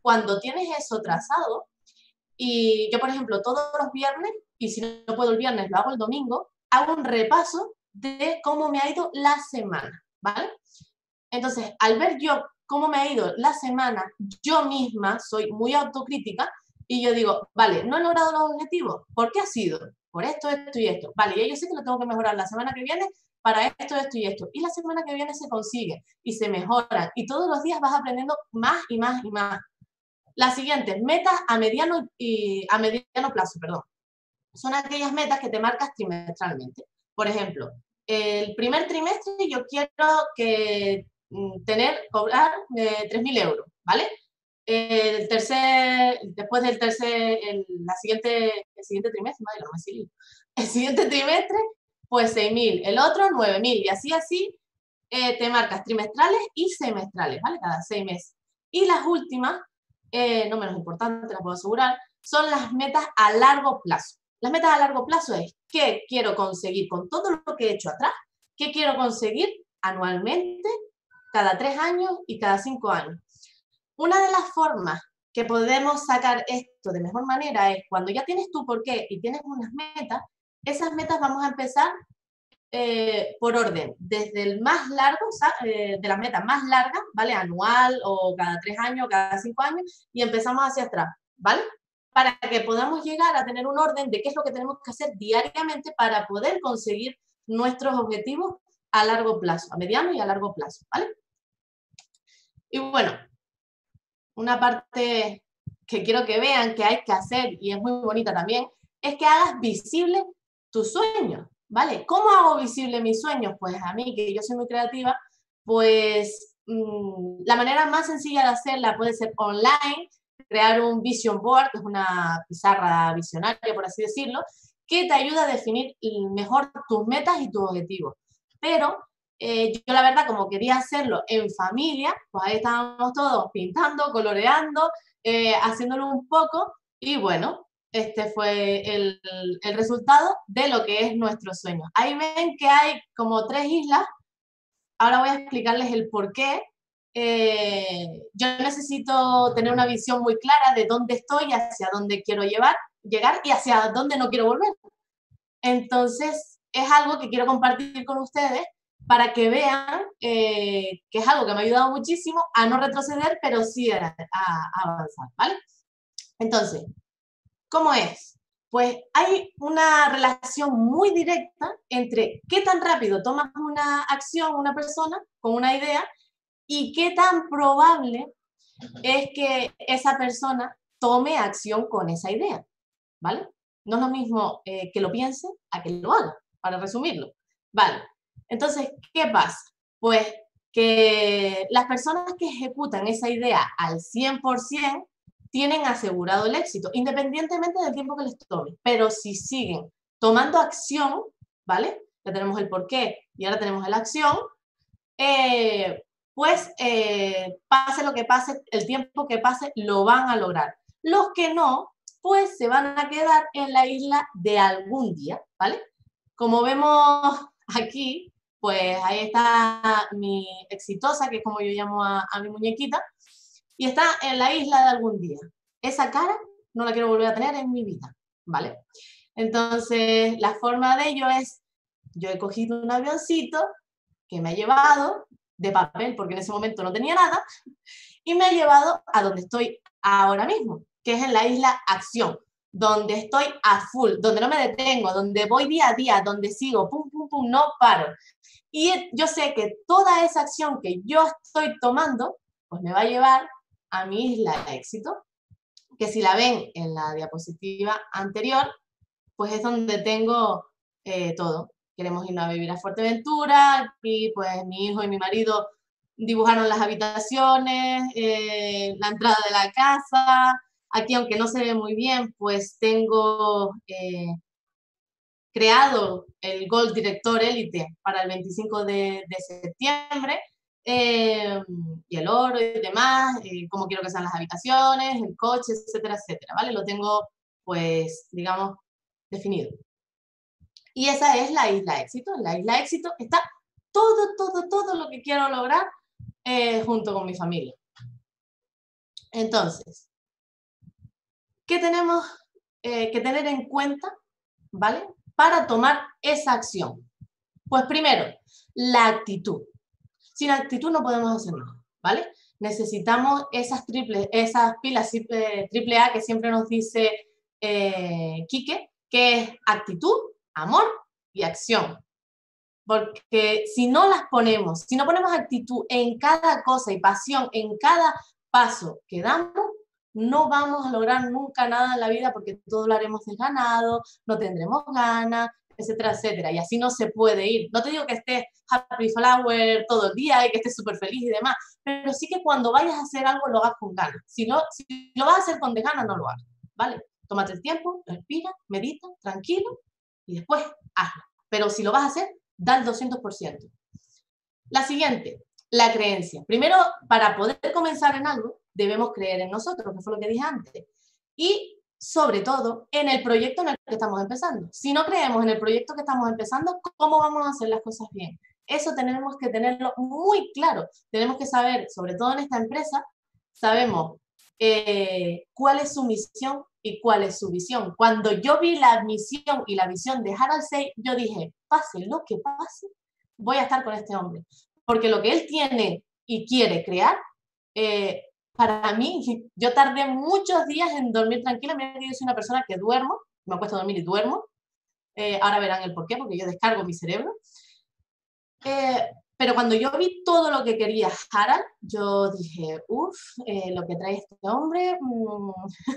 cuando tienes eso trazado, y yo, por ejemplo, todos los viernes, y si no puedo el viernes, lo hago el domingo, hago un repaso de cómo me ha ido la semana, ¿vale? Entonces, al ver yo cómo me ha ido la semana, yo misma soy muy autocrítica y yo digo, vale, no he logrado los objetivos, ¿por qué ha sido? Por esto, esto y esto. Vale, ya yo sé que lo tengo que mejorar la semana que viene para esto, esto y esto. Y la semana que viene se consigue y se mejora. Y todos los días vas aprendiendo más y más y más. Las siguientes, metas a mediano, y, a mediano plazo, perdón. Son aquellas metas que te marcas trimestralmente. Por ejemplo, el primer trimestre yo quiero que tener, cobrar eh, tres mil euros, ¿vale? El tercer, después del tercer, el, la siguiente, el siguiente trimestre, madre, no me sigo. El siguiente trimestre, pues seis mil, el otro nueve mil, y así, así, eh, te marcas trimestrales y semestrales, ¿vale? Cada seis meses. Y las últimas, eh, no menos importantes, las puedo asegurar, son las metas a largo plazo. Las metas a largo plazo es qué quiero conseguir con todo lo que he hecho atrás, qué quiero conseguir anualmente, cada tres años y cada cinco años. Una de las formas que podemos sacar esto de mejor manera es cuando ya tienes tu porqué y tienes unas metas, esas metas vamos a empezar eh, por orden, desde el más largo, eh, de las metas más largas, ¿vale? Anual o cada tres años, cada cinco años, y empezamos hacia atrás, ¿vale? Para que podamos llegar a tener un orden de qué es lo que tenemos que hacer diariamente para poder conseguir nuestros objetivos a largo plazo, a mediano y a largo plazo, ¿vale? Y bueno, una parte que quiero que vean que hay que hacer, y es muy bonita también, es que hagas visible tus sueños, ¿vale? ¿Cómo hago visible mis sueños? Pues a mí, que yo soy muy creativa, pues mmm, la manera más sencilla de hacerla puede ser online, crear un vision board, que es una pizarra visionaria, por así decirlo, que te ayuda a definir mejor tus metas y tus objetivos. Pero Eh, yo la verdad, como quería hacerlo en familia, pues ahí estábamos todos pintando, coloreando, eh, haciéndolo un poco, y bueno, este fue el, el resultado de lo que es nuestro sueño. Ahí ven que hay como tres islas. Ahora voy a explicarles el por qué. Eh, yo necesito tener una visión muy clara de dónde estoy, hacia dónde quiero llevar, llegar y hacia dónde no quiero volver. Entonces, es algo que quiero compartir con ustedes para que vean eh, que es algo que me ha ayudado muchísimo a no retroceder, pero sí a, a, a avanzar, ¿vale? Entonces, ¿cómo es? Pues hay una relación muy directa entre qué tan rápido tomas una acción una persona con una idea y qué tan probable es que esa persona tome acción con esa idea, ¿vale? No es lo mismo eh, que lo piense a que lo haga, para resumirlo, ¿vale? Entonces, ¿qué pasa? Pues que las personas que ejecutan esa idea al cien por ciento tienen asegurado el éxito, independientemente del tiempo que les tome. Pero si siguen tomando acción, ¿vale? Ya tenemos el porqué y ahora tenemos la acción, eh, pues eh, pase lo que pase, el tiempo que pase, lo van a lograr. Los que no, pues se van a quedar en la isla de algún día, ¿vale? Como vemos aquí, pues ahí está mi exitosa, que es como yo llamo a, a mi muñequita, y está en la isla de algún día. Esa cara no la quiero volver a tener en mi vida, ¿vale? Entonces, la forma de ello es, yo he cogido un avioncito que me ha llevado, de papel, porque en ese momento no tenía nada, y me ha llevado a donde estoy ahora mismo, que es en la isla Acción, donde estoy a full, donde no me detengo, donde voy día a día, donde sigo, pum, pum, pum, no paro. Y yo sé que toda esa acción que yo estoy tomando, pues me va a llevar a mi isla de éxito, que si la ven en la diapositiva anterior, pues es donde tengo eh, todo. Queremos irnos a vivir a Fuerteventura, y pues mi hijo y mi marido dibujaron las habitaciones, eh, la entrada de la casa. Aquí, aunque no se ve muy bien, pues tengo eh, creado el Gold Director Elite para el veinticinco de, de septiembre, eh, y el oro y demás, eh, cómo quiero que sean las habitaciones, el coche, etcétera, etcétera, ¿vale? Lo tengo, pues, digamos, definido. Y esa es la isla éxito. En la isla éxito está todo, todo, todo lo que quiero lograr eh, junto con mi familia. Entonces, ¿qué tenemos eh, que tener en cuenta, ¿vale? Para tomar esa acción. Pues primero, la actitud. Sin actitud no podemos hacer nada, ¿vale? Necesitamos esas, triple, esas pilas eh, triple A que siempre nos dice eh, Quique, que es actitud, amor y acción. Porque si no las ponemos, si no ponemos actitud en cada cosa y pasión en cada paso que damos, no vamos a lograr nunca nada en la vida porque todo lo haremos desganado, no tendremos ganas, etcétera, etcétera. Y así no se puede ir. No te digo que estés happy flower todo el día y que estés súper feliz y demás, pero sí que cuando vayas a hacer algo lo hagas con ganas. Si, no, si lo vas a hacer con desganas, no lo hagas, ¿vale? Tómate el tiempo, respira, medita, tranquilo y después hazlo. Pero si lo vas a hacer, da el doscientos por ciento. La siguiente, la creencia. Primero, para poder comenzar en algo, debemos creer en nosotros, que fue lo que dije antes. Y, sobre todo, en el proyecto en el que estamos empezando. Si no creemos en el proyecto que estamos empezando, ¿cómo vamos a hacer las cosas bien? Eso tenemos que tenerlo muy claro. Tenemos que saber, sobre todo en esta empresa, sabemos eh, cuál es su misión y cuál es su visión. Cuando yo vi la misión y la visión de Harald Sey, yo dije, pase lo que pase, voy a estar con este hombre. Porque lo que él tiene y quiere crear, eh, para mí, yo tardé muchos días en dormir tranquila. Mira que yo soy una persona que duermo, me acuesto a dormir y duermo. Eh, ahora verán el porqué, porque yo descargo mi cerebro. Eh, pero cuando yo vi todo lo que quería Harald, yo dije, uff, eh, lo que trae este hombre, mmm,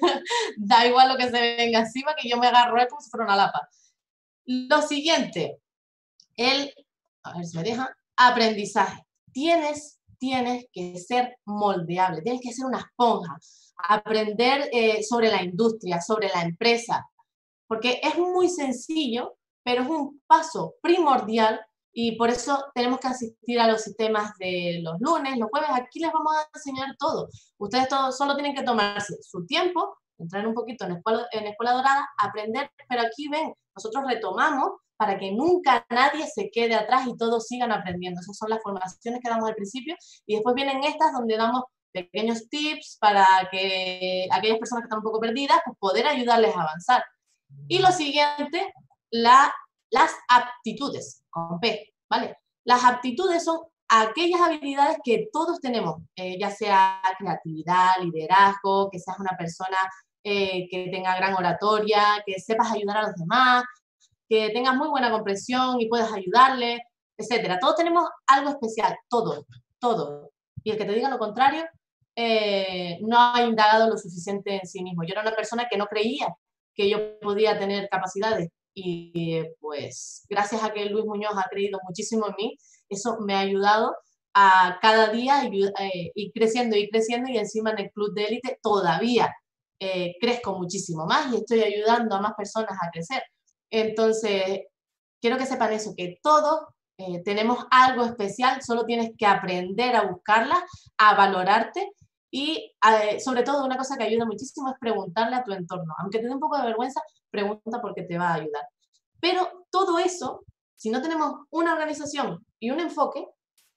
da igual lo que se venga encima, que yo me agarro como si fuera una lapa. Lo siguiente, el, a ver si me deja, aprendizaje. Tienes, tienes que ser moldeable, tienes que ser una esponja, aprender eh, sobre la industria, sobre la empresa, porque es muy sencillo, pero es un paso primordial. Y por eso tenemos que asistir a los sistemas de los lunes, los jueves. Aquí les vamos a enseñar todo. Ustedes todos solo tienen que tomarse su tiempo, entrar un poquito en Escuela, en Escuela Dorada, aprender. Pero aquí ven, nosotros retomamos para que nunca nadie se quede atrás y todos sigan aprendiendo. Esas son las formaciones que damos al principio. Y después vienen estas donde damos pequeños tips para que aquellas personas que están un poco perdidas, pues poder ayudarles a avanzar. Y lo siguiente, la las aptitudes, con P, ¿vale? Las aptitudes son aquellas habilidades que todos tenemos, eh, ya sea creatividad, liderazgo, que seas una persona eh, que tenga gran oratoria, que sepas ayudar a los demás, que tengas muy buena comprensión y puedas ayudarle, etcétera. Todos tenemos algo especial, todo, todo. Y el que te diga lo contrario, eh, no ha indagado lo suficiente en sí mismo. Yo era una persona que no creía que yo podía tener capacidades. Y pues gracias a que Luis Muñoz ha creído muchísimo en mí, eso me ha ayudado a cada día ir, eh, ir creciendo y creciendo, y encima en el club de élite todavía eh, crezco muchísimo más y estoy ayudando a más personas a crecer. Entonces, quiero que sepan eso, que todos eh, tenemos algo especial, solo tienes que aprender a buscarla, a valorarte. Y eh, sobre todo una cosa que ayuda muchísimo es preguntarle a tu entorno. Aunque te dé un poco de vergüenza, pregunta porque te va a ayudar. Pero todo eso, si no tenemos una organización y un enfoque,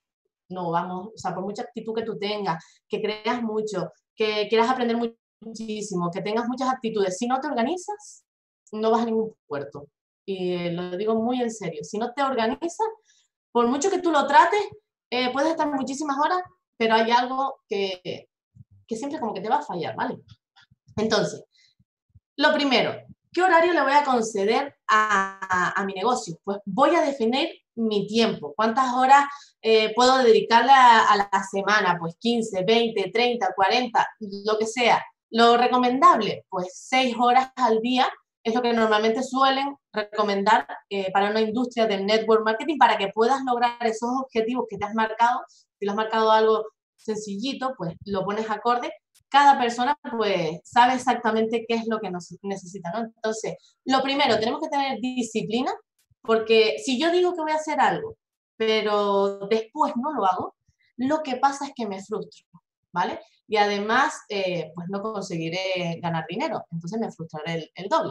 no vamos, o sea, por mucha actitud que tú tengas, que creas mucho, que quieras aprender muchísimo, que tengas muchas actitudes, si no te organizas, no vas a ningún puerto. Y lo digo muy en serio. Si no te organizas, por mucho que tú lo trates, eh, puedes estar muchísimas horas, pero hay algo que... que siempre como que te va a fallar, ¿vale? Entonces, lo primero, ¿qué horario le voy a conceder a, a, a mi negocio? Pues voy a definir mi tiempo. ¿Cuántas horas eh, puedo dedicarle a, a la semana? Pues quince, veinte, treinta, cuarenta, lo que sea. Lo recomendable, pues seis horas al día es lo que normalmente suelen recomendar eh, para una industria del network marketing, para que puedas lograr esos objetivos que te has marcado. Si lo has marcado algo sencillito, pues lo pones acorde. Cada persona pues sabe exactamente qué es lo que nos necesita, ¿no? Entonces, lo primero, tenemos que tener disciplina, porque si yo digo que voy a hacer algo, pero después no lo hago, lo que pasa es que me frustro, ¿vale? Y además, eh, pues no conseguiré ganar dinero, entonces me frustraré el, el doble.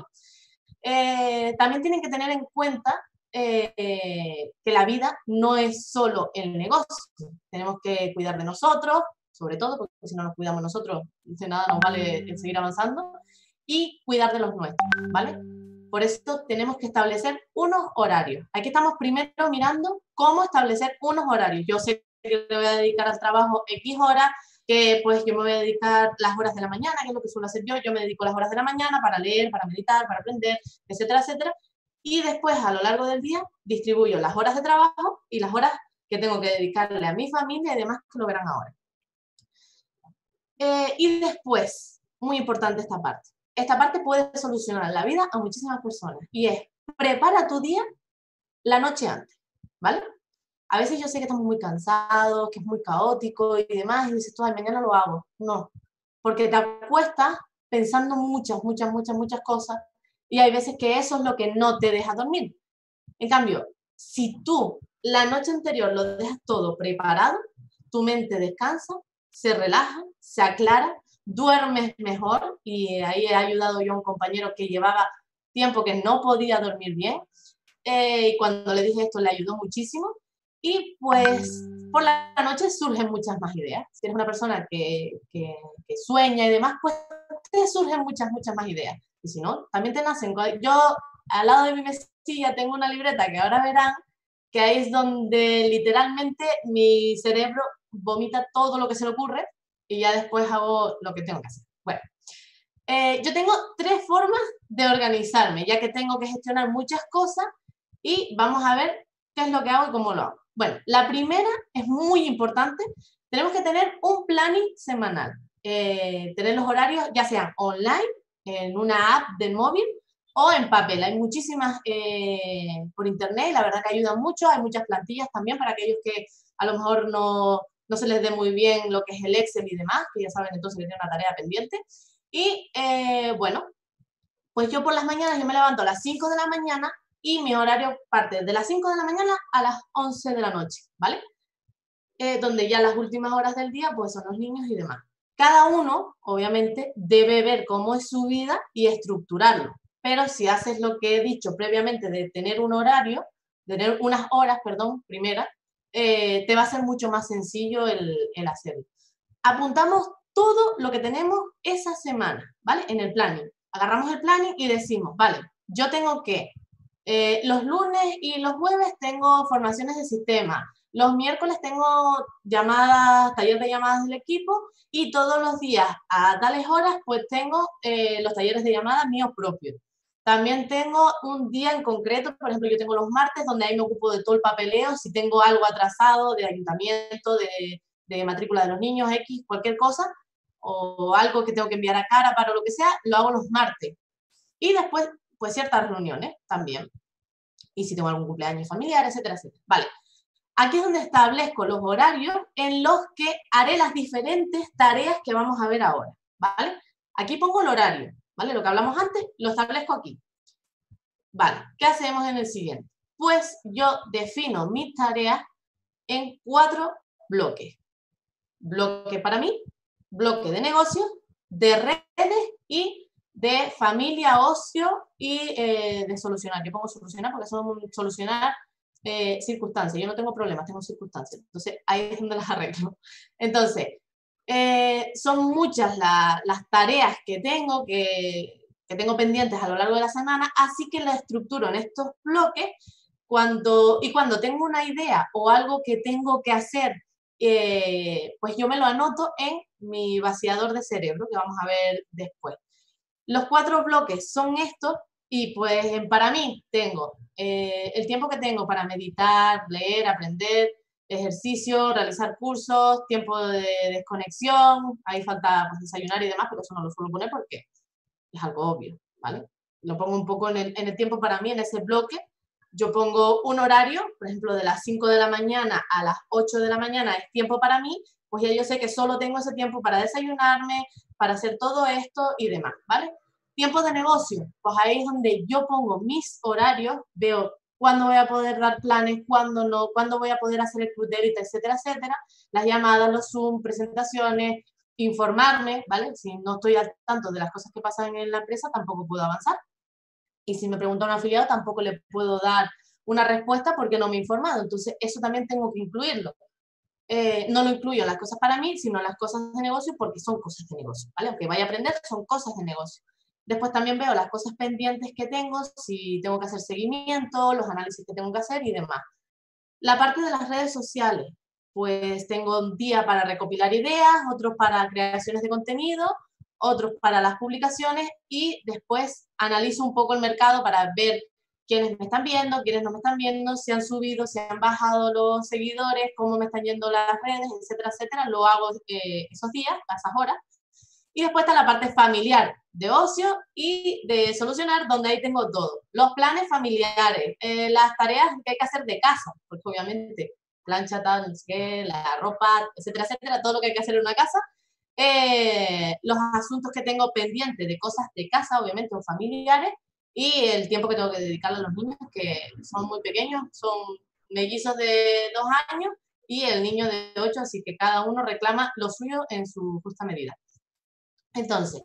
Eh, también tienen que tener en cuenta Eh, eh, que la vida no es solo el negocio. Tenemos que cuidar de nosotros, sobre todo, porque si no nos cuidamos nosotros, de nada nos vale el seguir avanzando, y cuidar de los nuestros, ¿vale? Por eso tenemos que establecer unos horarios. Aquí estamos primero mirando cómo establecer unos horarios. Yo sé que le voy a dedicar al trabajo X horas, que pues yo me voy a dedicar las horas de la mañana, que es lo que suelo hacer yo, yo me dedico las horas de la mañana para leer, para meditar, para aprender, etcétera, etcétera, y después a lo largo del día distribuyo las horas de trabajo y las horas que tengo que dedicarle a mi familia y demás, que lo verán ahora. Eh, y después, muy importante esta parte, esta parte puede solucionar la vida a muchísimas personas, y es, prepara tu día la noche antes, ¿vale? A veces yo sé que estamos muy cansados, que es muy caótico y demás, y dices tú, ay, mañana lo hago. No, porque te acuestas pensando muchas, muchas, muchas, muchas cosas, y hay veces que eso es lo que no te deja dormir. En cambio, si tú la noche anterior lo dejas todo preparado, tu mente descansa, se relaja, se aclara, duermes mejor, y ahí he ayudado yo a un compañero que llevaba tiempo que no podía dormir bien, eh, y cuando le dije esto le ayudó muchísimo. Y pues por la noche surgen muchas más ideas. Si eres una persona que, que, que sueña y demás, pues te surgen muchas, muchas más ideas. Y si no, también te nacen. Yo al lado de mi mesilla tengo una libreta que ahora verán, que ahí es donde literalmente mi cerebro vomita todo lo que se le ocurre y ya después hago lo que tengo que hacer. Bueno, eh, yo tengo tres formas de organizarme, ya que tengo que gestionar muchas cosas, y vamos a ver qué es lo que hago y cómo lo hago. Bueno, la primera es muy importante. Tenemos que tener un planning semanal. Eh, tener los horarios ya sean online, en una app del móvil, o en papel. Hay muchísimas eh, por internet, la verdad que ayudan mucho. Hay muchas plantillas también para aquellos que a lo mejor no, no se les dé muy bien lo que es el Excel y demás, que ya saben entonces que tienen una tarea pendiente. Y eh, bueno, pues yo por las mañanas yo me levanto a las cinco de la mañana, y mi horario parte de las cinco de la mañana a las once de la noche, ¿vale? Eh, donde ya las últimas horas del día pues son los niños y demás. Cada uno, obviamente, debe ver cómo es su vida y estructurarlo. Pero si haces lo que he dicho previamente de tener un horario, de tener unas horas, perdón, primera, eh, te va a ser mucho más sencillo el, el hacerlo. Apuntamos todo lo que tenemos esa semana, ¿vale? En el planning. Agarramos el planning y decimos, vale, yo tengo que Eh, los lunes y los jueves tengo formaciones de sistema, los miércoles tengo llamadas, taller de llamadas del equipo, y todos los días a tales horas pues tengo eh, los talleres de llamadas míos propios. También tengo un día en concreto, por ejemplo, yo tengo los martes donde ahí me ocupo de todo el papeleo, si tengo algo atrasado de ayuntamiento, de, de matrícula de los niños, X, cualquier cosa, o algo que tengo que enviar a cara para lo que sea, lo hago los martes. Y después pues ciertas reuniones también, y si tengo algún cumpleaños familiar, etcétera, etcétera. Vale, aquí es donde establezco los horarios en los que haré las diferentes tareas que vamos a ver ahora, ¿vale? Aquí pongo el horario, ¿vale? Lo que hablamos antes, lo establezco aquí. Vale, ¿qué hacemos en el siguiente? Pues yo defino mis tareas en cuatro bloques. Bloque para mí, bloque de negocios, de redes y de familia, ocio y eh, de solucionar. Yo pongo solucionar porque son solucionar eh, circunstancias. Yo no tengo problemas, tengo circunstancias. Entonces, ahí es donde las arreglo. Entonces, eh, son muchas la, las tareas que tengo, que, que tengo pendientes a lo largo de la semana, así que las estructuro en estos bloques, cuando, y cuando tengo una idea o algo que tengo que hacer, eh, pues yo me lo anoto en mi vaciador de cerebro, que vamos a ver después. Los cuatro bloques son estos, y pues para mí tengo eh, el tiempo que tengo para meditar, leer, aprender, ejercicio, realizar cursos, tiempo de desconexión, ahí falta pues, desayunar y demás, pero eso no lo suelo poner porque es algo obvio, ¿vale? Lo pongo un poco en el, en el tiempo para mí, en ese bloque. Yo pongo un horario, por ejemplo, de las cinco de la mañana a las ocho de la mañana es tiempo para mí, pues ya yo sé que solo tengo ese tiempo para desayunarme, para hacer todo esto y demás, ¿vale? Tiempo de negocio, pues ahí es donde yo pongo mis horarios, veo cuándo voy a poder dar planes, cuándo no, cuándo voy a poder hacer el criterio, etcétera, etcétera, las llamadas, los Zoom, presentaciones, informarme, ¿vale? Si no estoy al tanto de las cosas que pasan en la empresa, tampoco puedo avanzar. Y si me pregunta un afiliado, tampoco le puedo dar una respuesta porque no me he informado. Entonces, eso también tengo que incluirlo. eh, no lo incluyo en las cosas para mí, sino en las cosas de negocio porque son cosas de negocio, ¿vale? Aunque vaya a aprender, son cosas de negocio. Después también veo las cosas pendientes que tengo, si tengo que hacer seguimiento, los análisis que tengo que hacer y demás. La parte de las redes sociales, pues tengo un día para recopilar ideas, otros para creaciones de contenido, otros para las publicaciones y después analizo un poco el mercado para ver quiénes me están viendo, quiénes no me están viendo, si han subido, si han bajado los seguidores, cómo me están yendo las redes, etcétera, etcétera. Lo hago eh, esos días, a esas horas. Y después está la parte familiar, de ocio y de solucionar, donde ahí tengo todo. Los planes familiares, eh, las tareas que hay que hacer de casa, porque obviamente plancha, tal, no sé qué, la ropa, etcétera, etcétera, todo lo que hay que hacer en una casa. Eh, los asuntos que tengo pendientes de cosas de casa, obviamente, o familiares, y el tiempo que tengo que dedicarle a los niños, que son muy pequeños, son mellizos de dos años y el niño de ocho, así que cada uno reclama lo suyo en su justa medida. Entonces,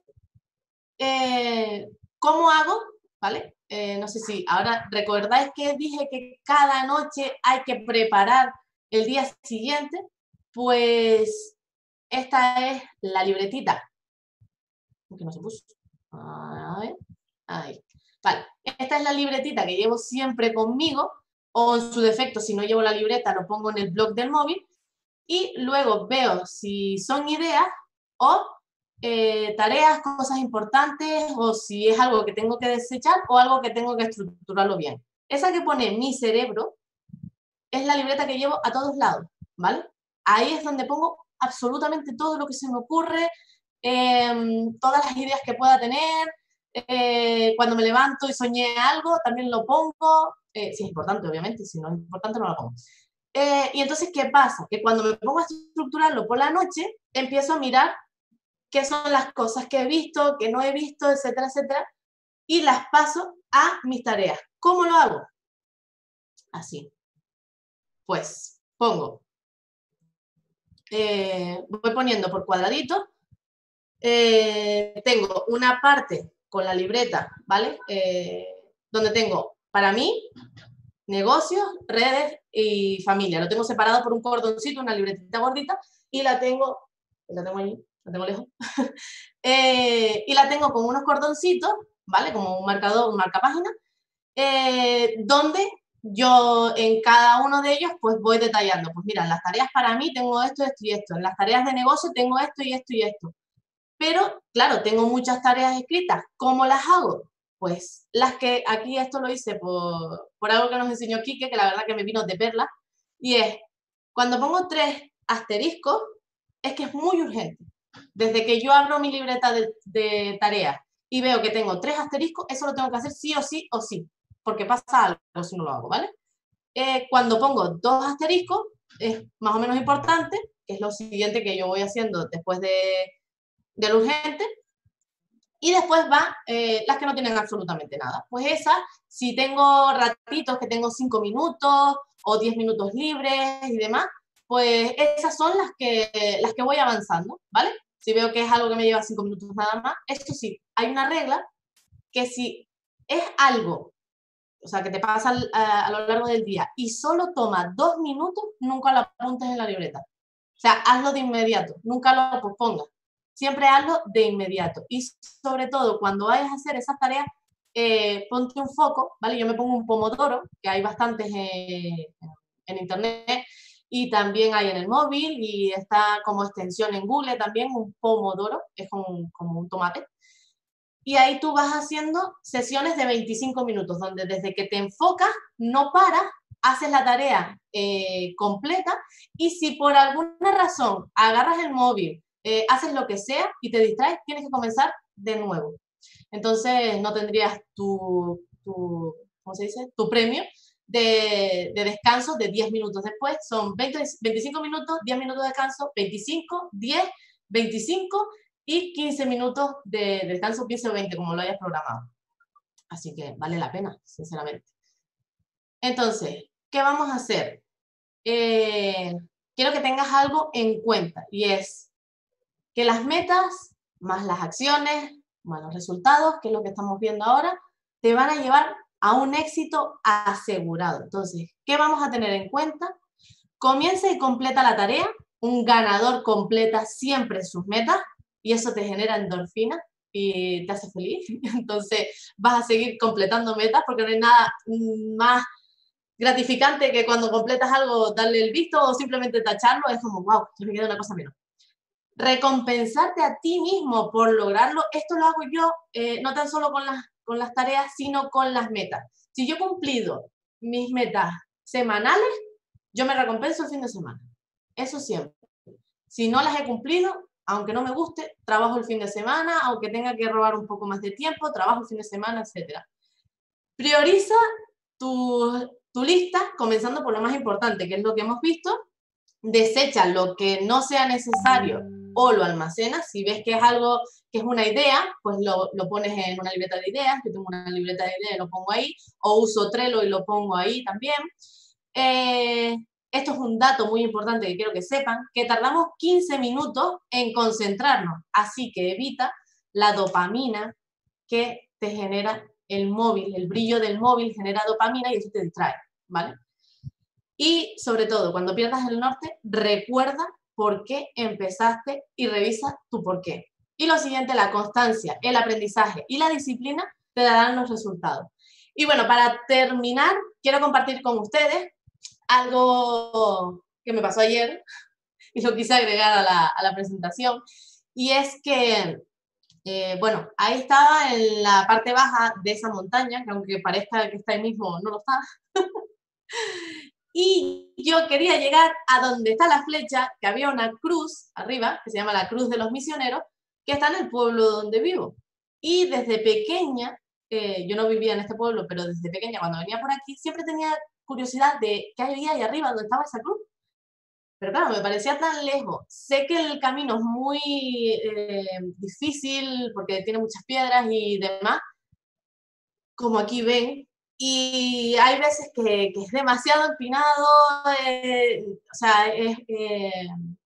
eh, ¿cómo hago? ¿Vale? Eh, no sé si ahora recordáis que dije que cada noche hay que preparar el día siguiente, pues esta es la libretita. Que no se puso. A ver. Ahí. Vale. Esta es la libretita que llevo siempre conmigo, o en su defecto, si no llevo la libreta, lo pongo en el blog del móvil, y luego veo si son ideas o eh, tareas, cosas importantes, o si es algo que tengo que desechar o algo que tengo que estructurarlo bien. Esa que pone mi cerebro es la libreta que llevo a todos lados, ¿vale? Ahí es donde pongo absolutamente todo lo que se me ocurre, eh, todas las ideas que pueda tener. Eh, cuando me levanto y soñé algo, también lo pongo, eh, si es importante, obviamente, si no es importante no lo pongo. Eh, y entonces, ¿qué pasa? Que cuando me pongo a estructurarlo por la noche, empiezo a mirar qué son las cosas que he visto, que no he visto, etcétera, etcétera, y las paso a mis tareas. ¿Cómo lo hago? Así. Pues pongo, eh, voy poniendo por cuadraditos, eh, tengo una parte con la libreta, ¿vale? Eh, donde tengo para mí, negocios, redes y familia. Lo tengo separado por un cordoncito, una libretita gordita, y la tengo, la tengo ahí, la tengo lejos, eh, y la tengo con unos cordoncitos, ¿vale? Como un marcador, un marcapágina, eh, donde yo en cada uno de ellos pues voy detallando. Pues mira, en las tareas para mí tengo esto, esto y esto. En las tareas de negocio tengo esto y esto y esto. Pero, claro, tengo muchas tareas escritas. ¿Cómo las hago? Pues las que aquí esto lo hice por, por algo que nos enseñó Quique, que la verdad que me vino de perla, y es, cuando pongo tres asteriscos, es que es muy urgente. Desde que yo abro mi libreta de, de tareas y veo que tengo tres asteriscos, eso lo tengo que hacer sí o sí o sí, porque pasa algo si no lo hago, ¿vale? Eh, cuando pongo dos asteriscos, es más o menos importante, que es lo siguiente que yo voy haciendo después de de lo urgente, y después va eh, las que no tienen absolutamente nada. Pues esas, si tengo ratitos que tengo cinco minutos o diez minutos libres y demás, pues esas son las que, las que voy avanzando, ¿vale? Si veo que es algo que me lleva cinco minutos nada más, esto sí, hay una regla que si es algo, o sea, que te pasa a, a lo largo del día y solo toma dos minutos, nunca lo apuntes en la libreta. O sea, hazlo de inmediato, nunca lo pospongas. Siempre hazlo de inmediato. Y sobre todo, cuando vayas a hacer esas tareas, eh, ponte un foco, ¿vale? Yo me pongo un pomodoro, que hay bastantes eh, en internet, y también hay en el móvil, y está como extensión en Google también, un pomodoro, es como un, como un tomate. Y ahí tú vas haciendo sesiones de veinticinco minutos, donde desde que te enfocas, no paras, haces la tarea eh, completa, y si por alguna razón agarras el móvil, eh, haces lo que sea y te distraes, tienes que comenzar de nuevo. Entonces no tendrías tu, tu ¿cómo se dice? Tu premio de, de descanso de diez minutos después. Son veinte, veinticinco minutos, diez minutos de descanso, veinticinco, diez, veinticinco y quince minutos de descanso, quince o veinte, como lo hayas programado. Así que vale la pena, sinceramente. Entonces, ¿qué vamos a hacer? Eh, quiero que tengas algo en cuenta, y es que las metas, más las acciones, más los resultados, que es lo que estamos viendo ahora, te van a llevar a un éxito asegurado. Entonces, ¿qué vamos a tener en cuenta? Comienza y completa la tarea. Un ganador completa siempre sus metas y eso te genera endorfina y te hace feliz. Entonces vas a seguir completando metas porque no hay nada más gratificante que cuando completas algo darle el visto o simplemente tacharlo. Es como, wow, ya me queda una cosa menos. Recompensarte a ti mismo por lograrlo. Esto lo hago yo eh, no tan solo con las, con las tareas, sino con las metas. Si yo he cumplido mis metas semanales, yo me recompenso el fin de semana. Eso siempre. Si no las he cumplido, aunque no me guste, trabajo el fin de semana, aunque tenga que robar un poco más de tiempo, trabajo el fin de semana, etcétera. Prioriza tu, tu lista, comenzando por lo más importante, que es lo que hemos visto. Desecha lo que no sea necesario o lo almacenas. Si ves que es algo que es una idea, pues lo, lo pones en una libreta de ideas. Yo tengo una libreta de ideas y lo pongo ahí. O uso Trello y lo pongo ahí también. Eh, esto es un dato muy importante que quiero que sepan, que tardamos quince minutos en concentrarnos. Así que evita la dopamina que te genera el móvil. El brillo del móvil genera dopamina y eso te distrae, ¿vale? Y sobre todo, cuando pierdas el norte, recuerda por qué empezaste y revisa tu por qué. Y lo siguiente, la constancia, el aprendizaje y la disciplina te darán los resultados. Y bueno, para terminar, quiero compartir con ustedes algo que me pasó ayer y lo quise agregar a la, a la presentación. Y es que, eh, bueno, ahí estaba en la parte baja de esa montaña, que aunque parezca que está ahí mismo, no lo está. Y yo quería llegar a donde está la flecha, que había una cruz arriba, que se llama la Cruz de los Misioneros, que está en el pueblo donde vivo. Y desde pequeña, eh, yo no vivía en este pueblo, pero desde pequeña, cuando venía por aquí, siempre tenía curiosidad de qué había ahí arriba, donde estaba esa cruz. Pero claro, me parecía tan lejos. Sé que el camino es muy eh, difícil, porque tiene muchas piedras y demás, como aquí ven. Y hay veces que, que es demasiado empinado, eh, o sea, es, eh,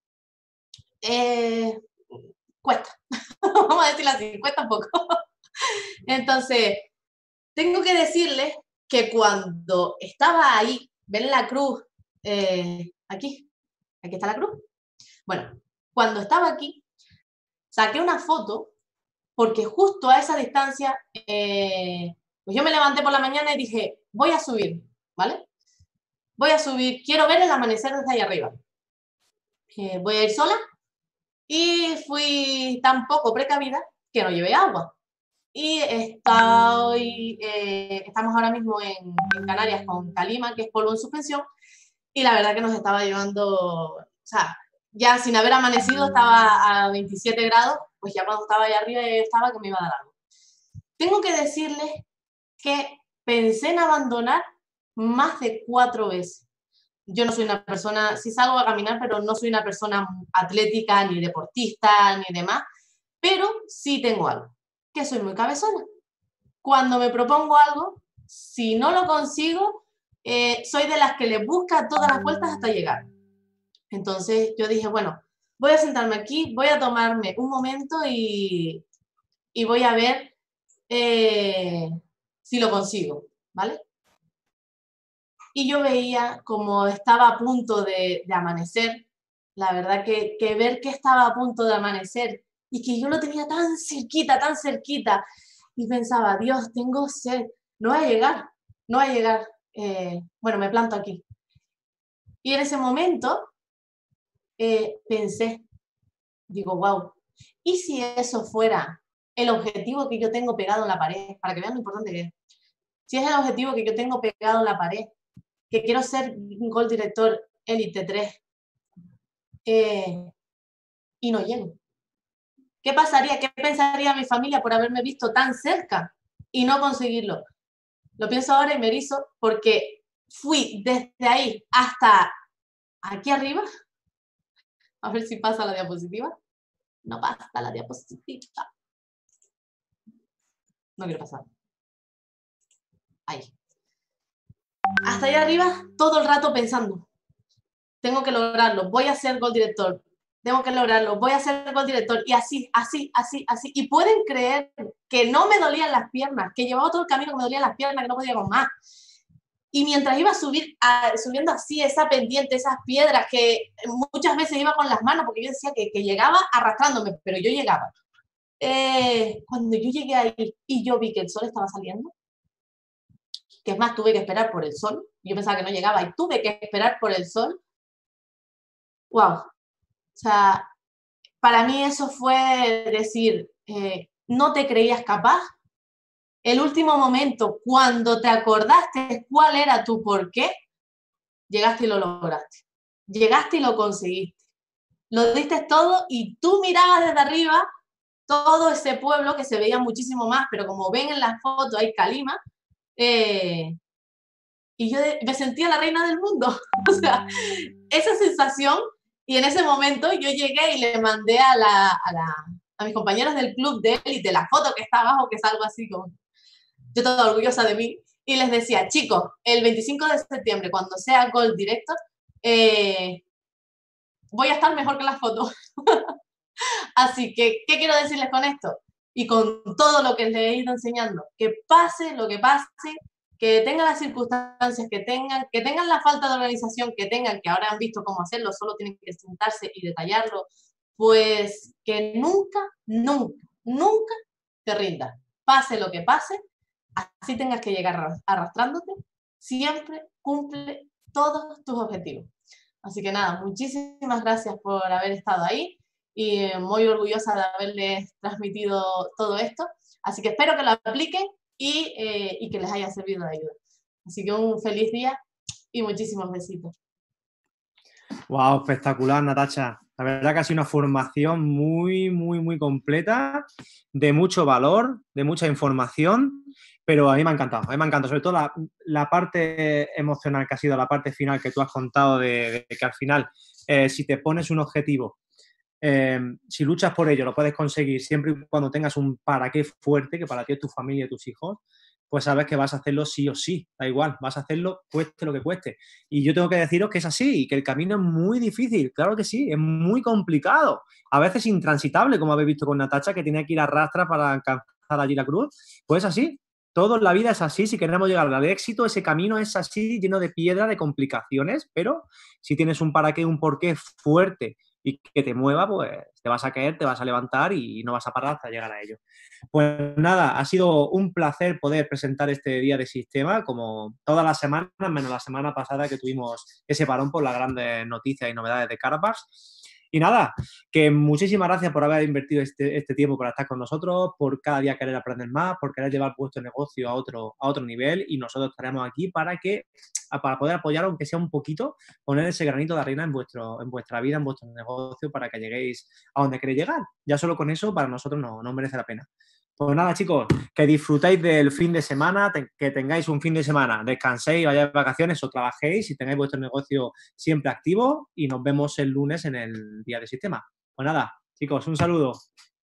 eh, cuesta, vamos a decirlo así, cuesta un poco. Entonces, tengo que decirles que cuando estaba ahí, ven la cruz, eh, aquí, aquí está la cruz. Bueno, cuando estaba aquí, saqué una foto, porque justo a esa distancia, eh, pues yo me levanté por la mañana y dije, voy a subir, ¿vale? Voy a subir, quiero ver el amanecer desde ahí arriba. Eh, voy a ir sola y fui tan poco precavida que no llevé agua. Y estoy, eh, estamos ahora mismo en, en Canarias con calima, que es polvo en suspensión, y la verdad que nos estaba llevando, o sea, ya sin haber amanecido estaba a veintisiete grados, pues ya cuando estaba allá arriba estaba que me iba a dar algo. Tengo que decirles que pensé en abandonar más de cuatro veces. Yo no soy una persona, sí salgo a caminar, pero no soy una persona atlética, ni deportista, ni demás, pero sí tengo algo, que soy muy cabezona. Cuando me propongo algo, si no lo consigo, eh, soy de las que le busca todas las vueltas hasta llegar. Entonces yo dije, bueno, voy a sentarme aquí, voy a tomarme un momento y, y voy a ver eh, si lo consigo, ¿vale? Y yo veía como estaba a punto de, de amanecer, la verdad que, que ver que estaba a punto de amanecer y que yo lo tenía tan cerquita, tan cerquita, y pensaba, Dios, tengo sed, no voy a llegar, no voy a llegar, eh, bueno, me planto aquí. Y en ese momento eh, pensé, digo, wow, ¿y si eso fuera el objetivo que yo tengo pegado en la pared? Para que vean lo importante que es. Si es el objetivo que yo tengo pegado en la pared, que quiero ser un Gold Director Elite tres, eh, y no llego. ¿Qué pasaría? ¿Qué pensaría mi familia por haberme visto tan cerca y no conseguirlo? Lo pienso ahora y me erizo porque fui desde ahí hasta aquí arriba. A ver si pasa la diapositiva. No pasa la diapositiva. No quiero pasar. Ahí. Hasta allá arriba, todo el rato pensando. Tengo que lograrlo. Voy a ser Gold Director. Tengo que lograrlo. Voy a ser Gold Director. Y así, así, así, así. Y pueden creer que no me dolían las piernas, que llevaba todo el camino que me dolían las piernas, que no podía con más. Y mientras iba a subir, a, subiendo así esa pendiente, esas piedras, que muchas veces iba con las manos, porque yo decía que, que llegaba arrastrándome, pero yo llegaba. Eh, cuando yo llegué ahí y yo vi que el sol estaba saliendo, que es más, tuve que esperar por el sol, yo pensaba que no llegaba y tuve que esperar por el sol, wow. O sea, para mí eso fue decir, eh, no te creías capaz. El último momento, cuando te acordaste cuál era tu porqué, llegaste y lo lograste. Llegaste y lo conseguiste. Lo diste todo y tú mirabas desde arriba todo ese pueblo que se veía muchísimo más, pero como ven en la foto hay calima, eh, y yo me sentía la reina del mundo. O sea, esa sensación, y en ese momento yo llegué y le mandé a, la, a, la, a mis compañeros del club de élite la foto que está abajo, que es algo así como... Yo toda orgullosa de mí, y les decía, chicos, el veinticinco de septiembre, cuando sea Gold Director, eh, voy a estar mejor que las fotos. Así que, ¿qué quiero decirles con esto? Y con todo lo que les he ido enseñando, que pase lo que pase, que tengan las circunstancias que tengan, que tengan la falta de organización que tengan, que ahora han visto cómo hacerlo, solo tienen que sentarse y detallarlo, pues que nunca, nunca, nunca te rindas. Pase lo que pase, así tengas que llegar arrastrándote, siempre cumple todos tus objetivos. Así que nada, muchísimas gracias por haber estado ahí y muy orgullosa de haberles transmitido todo esto. Así que espero que lo apliquen y, eh, y que les haya servido de ayuda. Así que un feliz día y muchísimos besitos. Wow, espectacular, Natacha. La verdad que ha sido una formación muy, muy, muy completa, de mucho valor, de mucha información, pero a mí me ha encantado, a mí me ha encantado, sobre todo la, la parte emocional que ha sido la parte final que tú has contado de, de que al final, eh, si te pones un objetivo, eh, si luchas por ello, lo puedes conseguir siempre y cuando tengas un para qué fuerte, que para ti es tu familia y tus hijos, pues sabes que vas a hacerlo sí o sí, da igual, vas a hacerlo cueste lo que cueste. Y yo tengo que deciros que es así, que el camino es muy difícil, claro que sí, es muy complicado, a veces intransitable, como habéis visto con Natacha, que tenía que ir a rastra para alcanzar allí la cruz, pues así, todo en la vida es así, si queremos llegar al éxito, ese camino es así, lleno de piedra, de complicaciones, pero si tienes un para qué, un porqué fuerte y que te mueva, pues te vas a caer, te vas a levantar y no vas a parar hasta llegar a ello. Pues nada, ha sido un placer poder presentar este día de sistema, como todas las semanas, menos la semana pasada que tuvimos ese parón por las grandes noticias y novedades de Karabakh. Y nada, que muchísimas gracias por haber invertido este, este tiempo para estar con nosotros, por cada día querer aprender más, por querer llevar vuestro negocio a otro, a otro nivel, y nosotros estaremos aquí para que para poder apoyar, aunque sea un poquito, poner ese granito de arena en, vuestro, en vuestra vida, en vuestro negocio, para que lleguéis a donde queréis llegar. Ya solo con eso, para nosotros no, no merece la pena. Pues nada, chicos, que disfrutéis del fin de semana, te, que tengáis un fin de semana, descanséis, vayáis de vacaciones o trabajéis y tengáis vuestro negocio siempre activo, y nos vemos el lunes en el día de sistema. Pues nada, chicos, un saludo.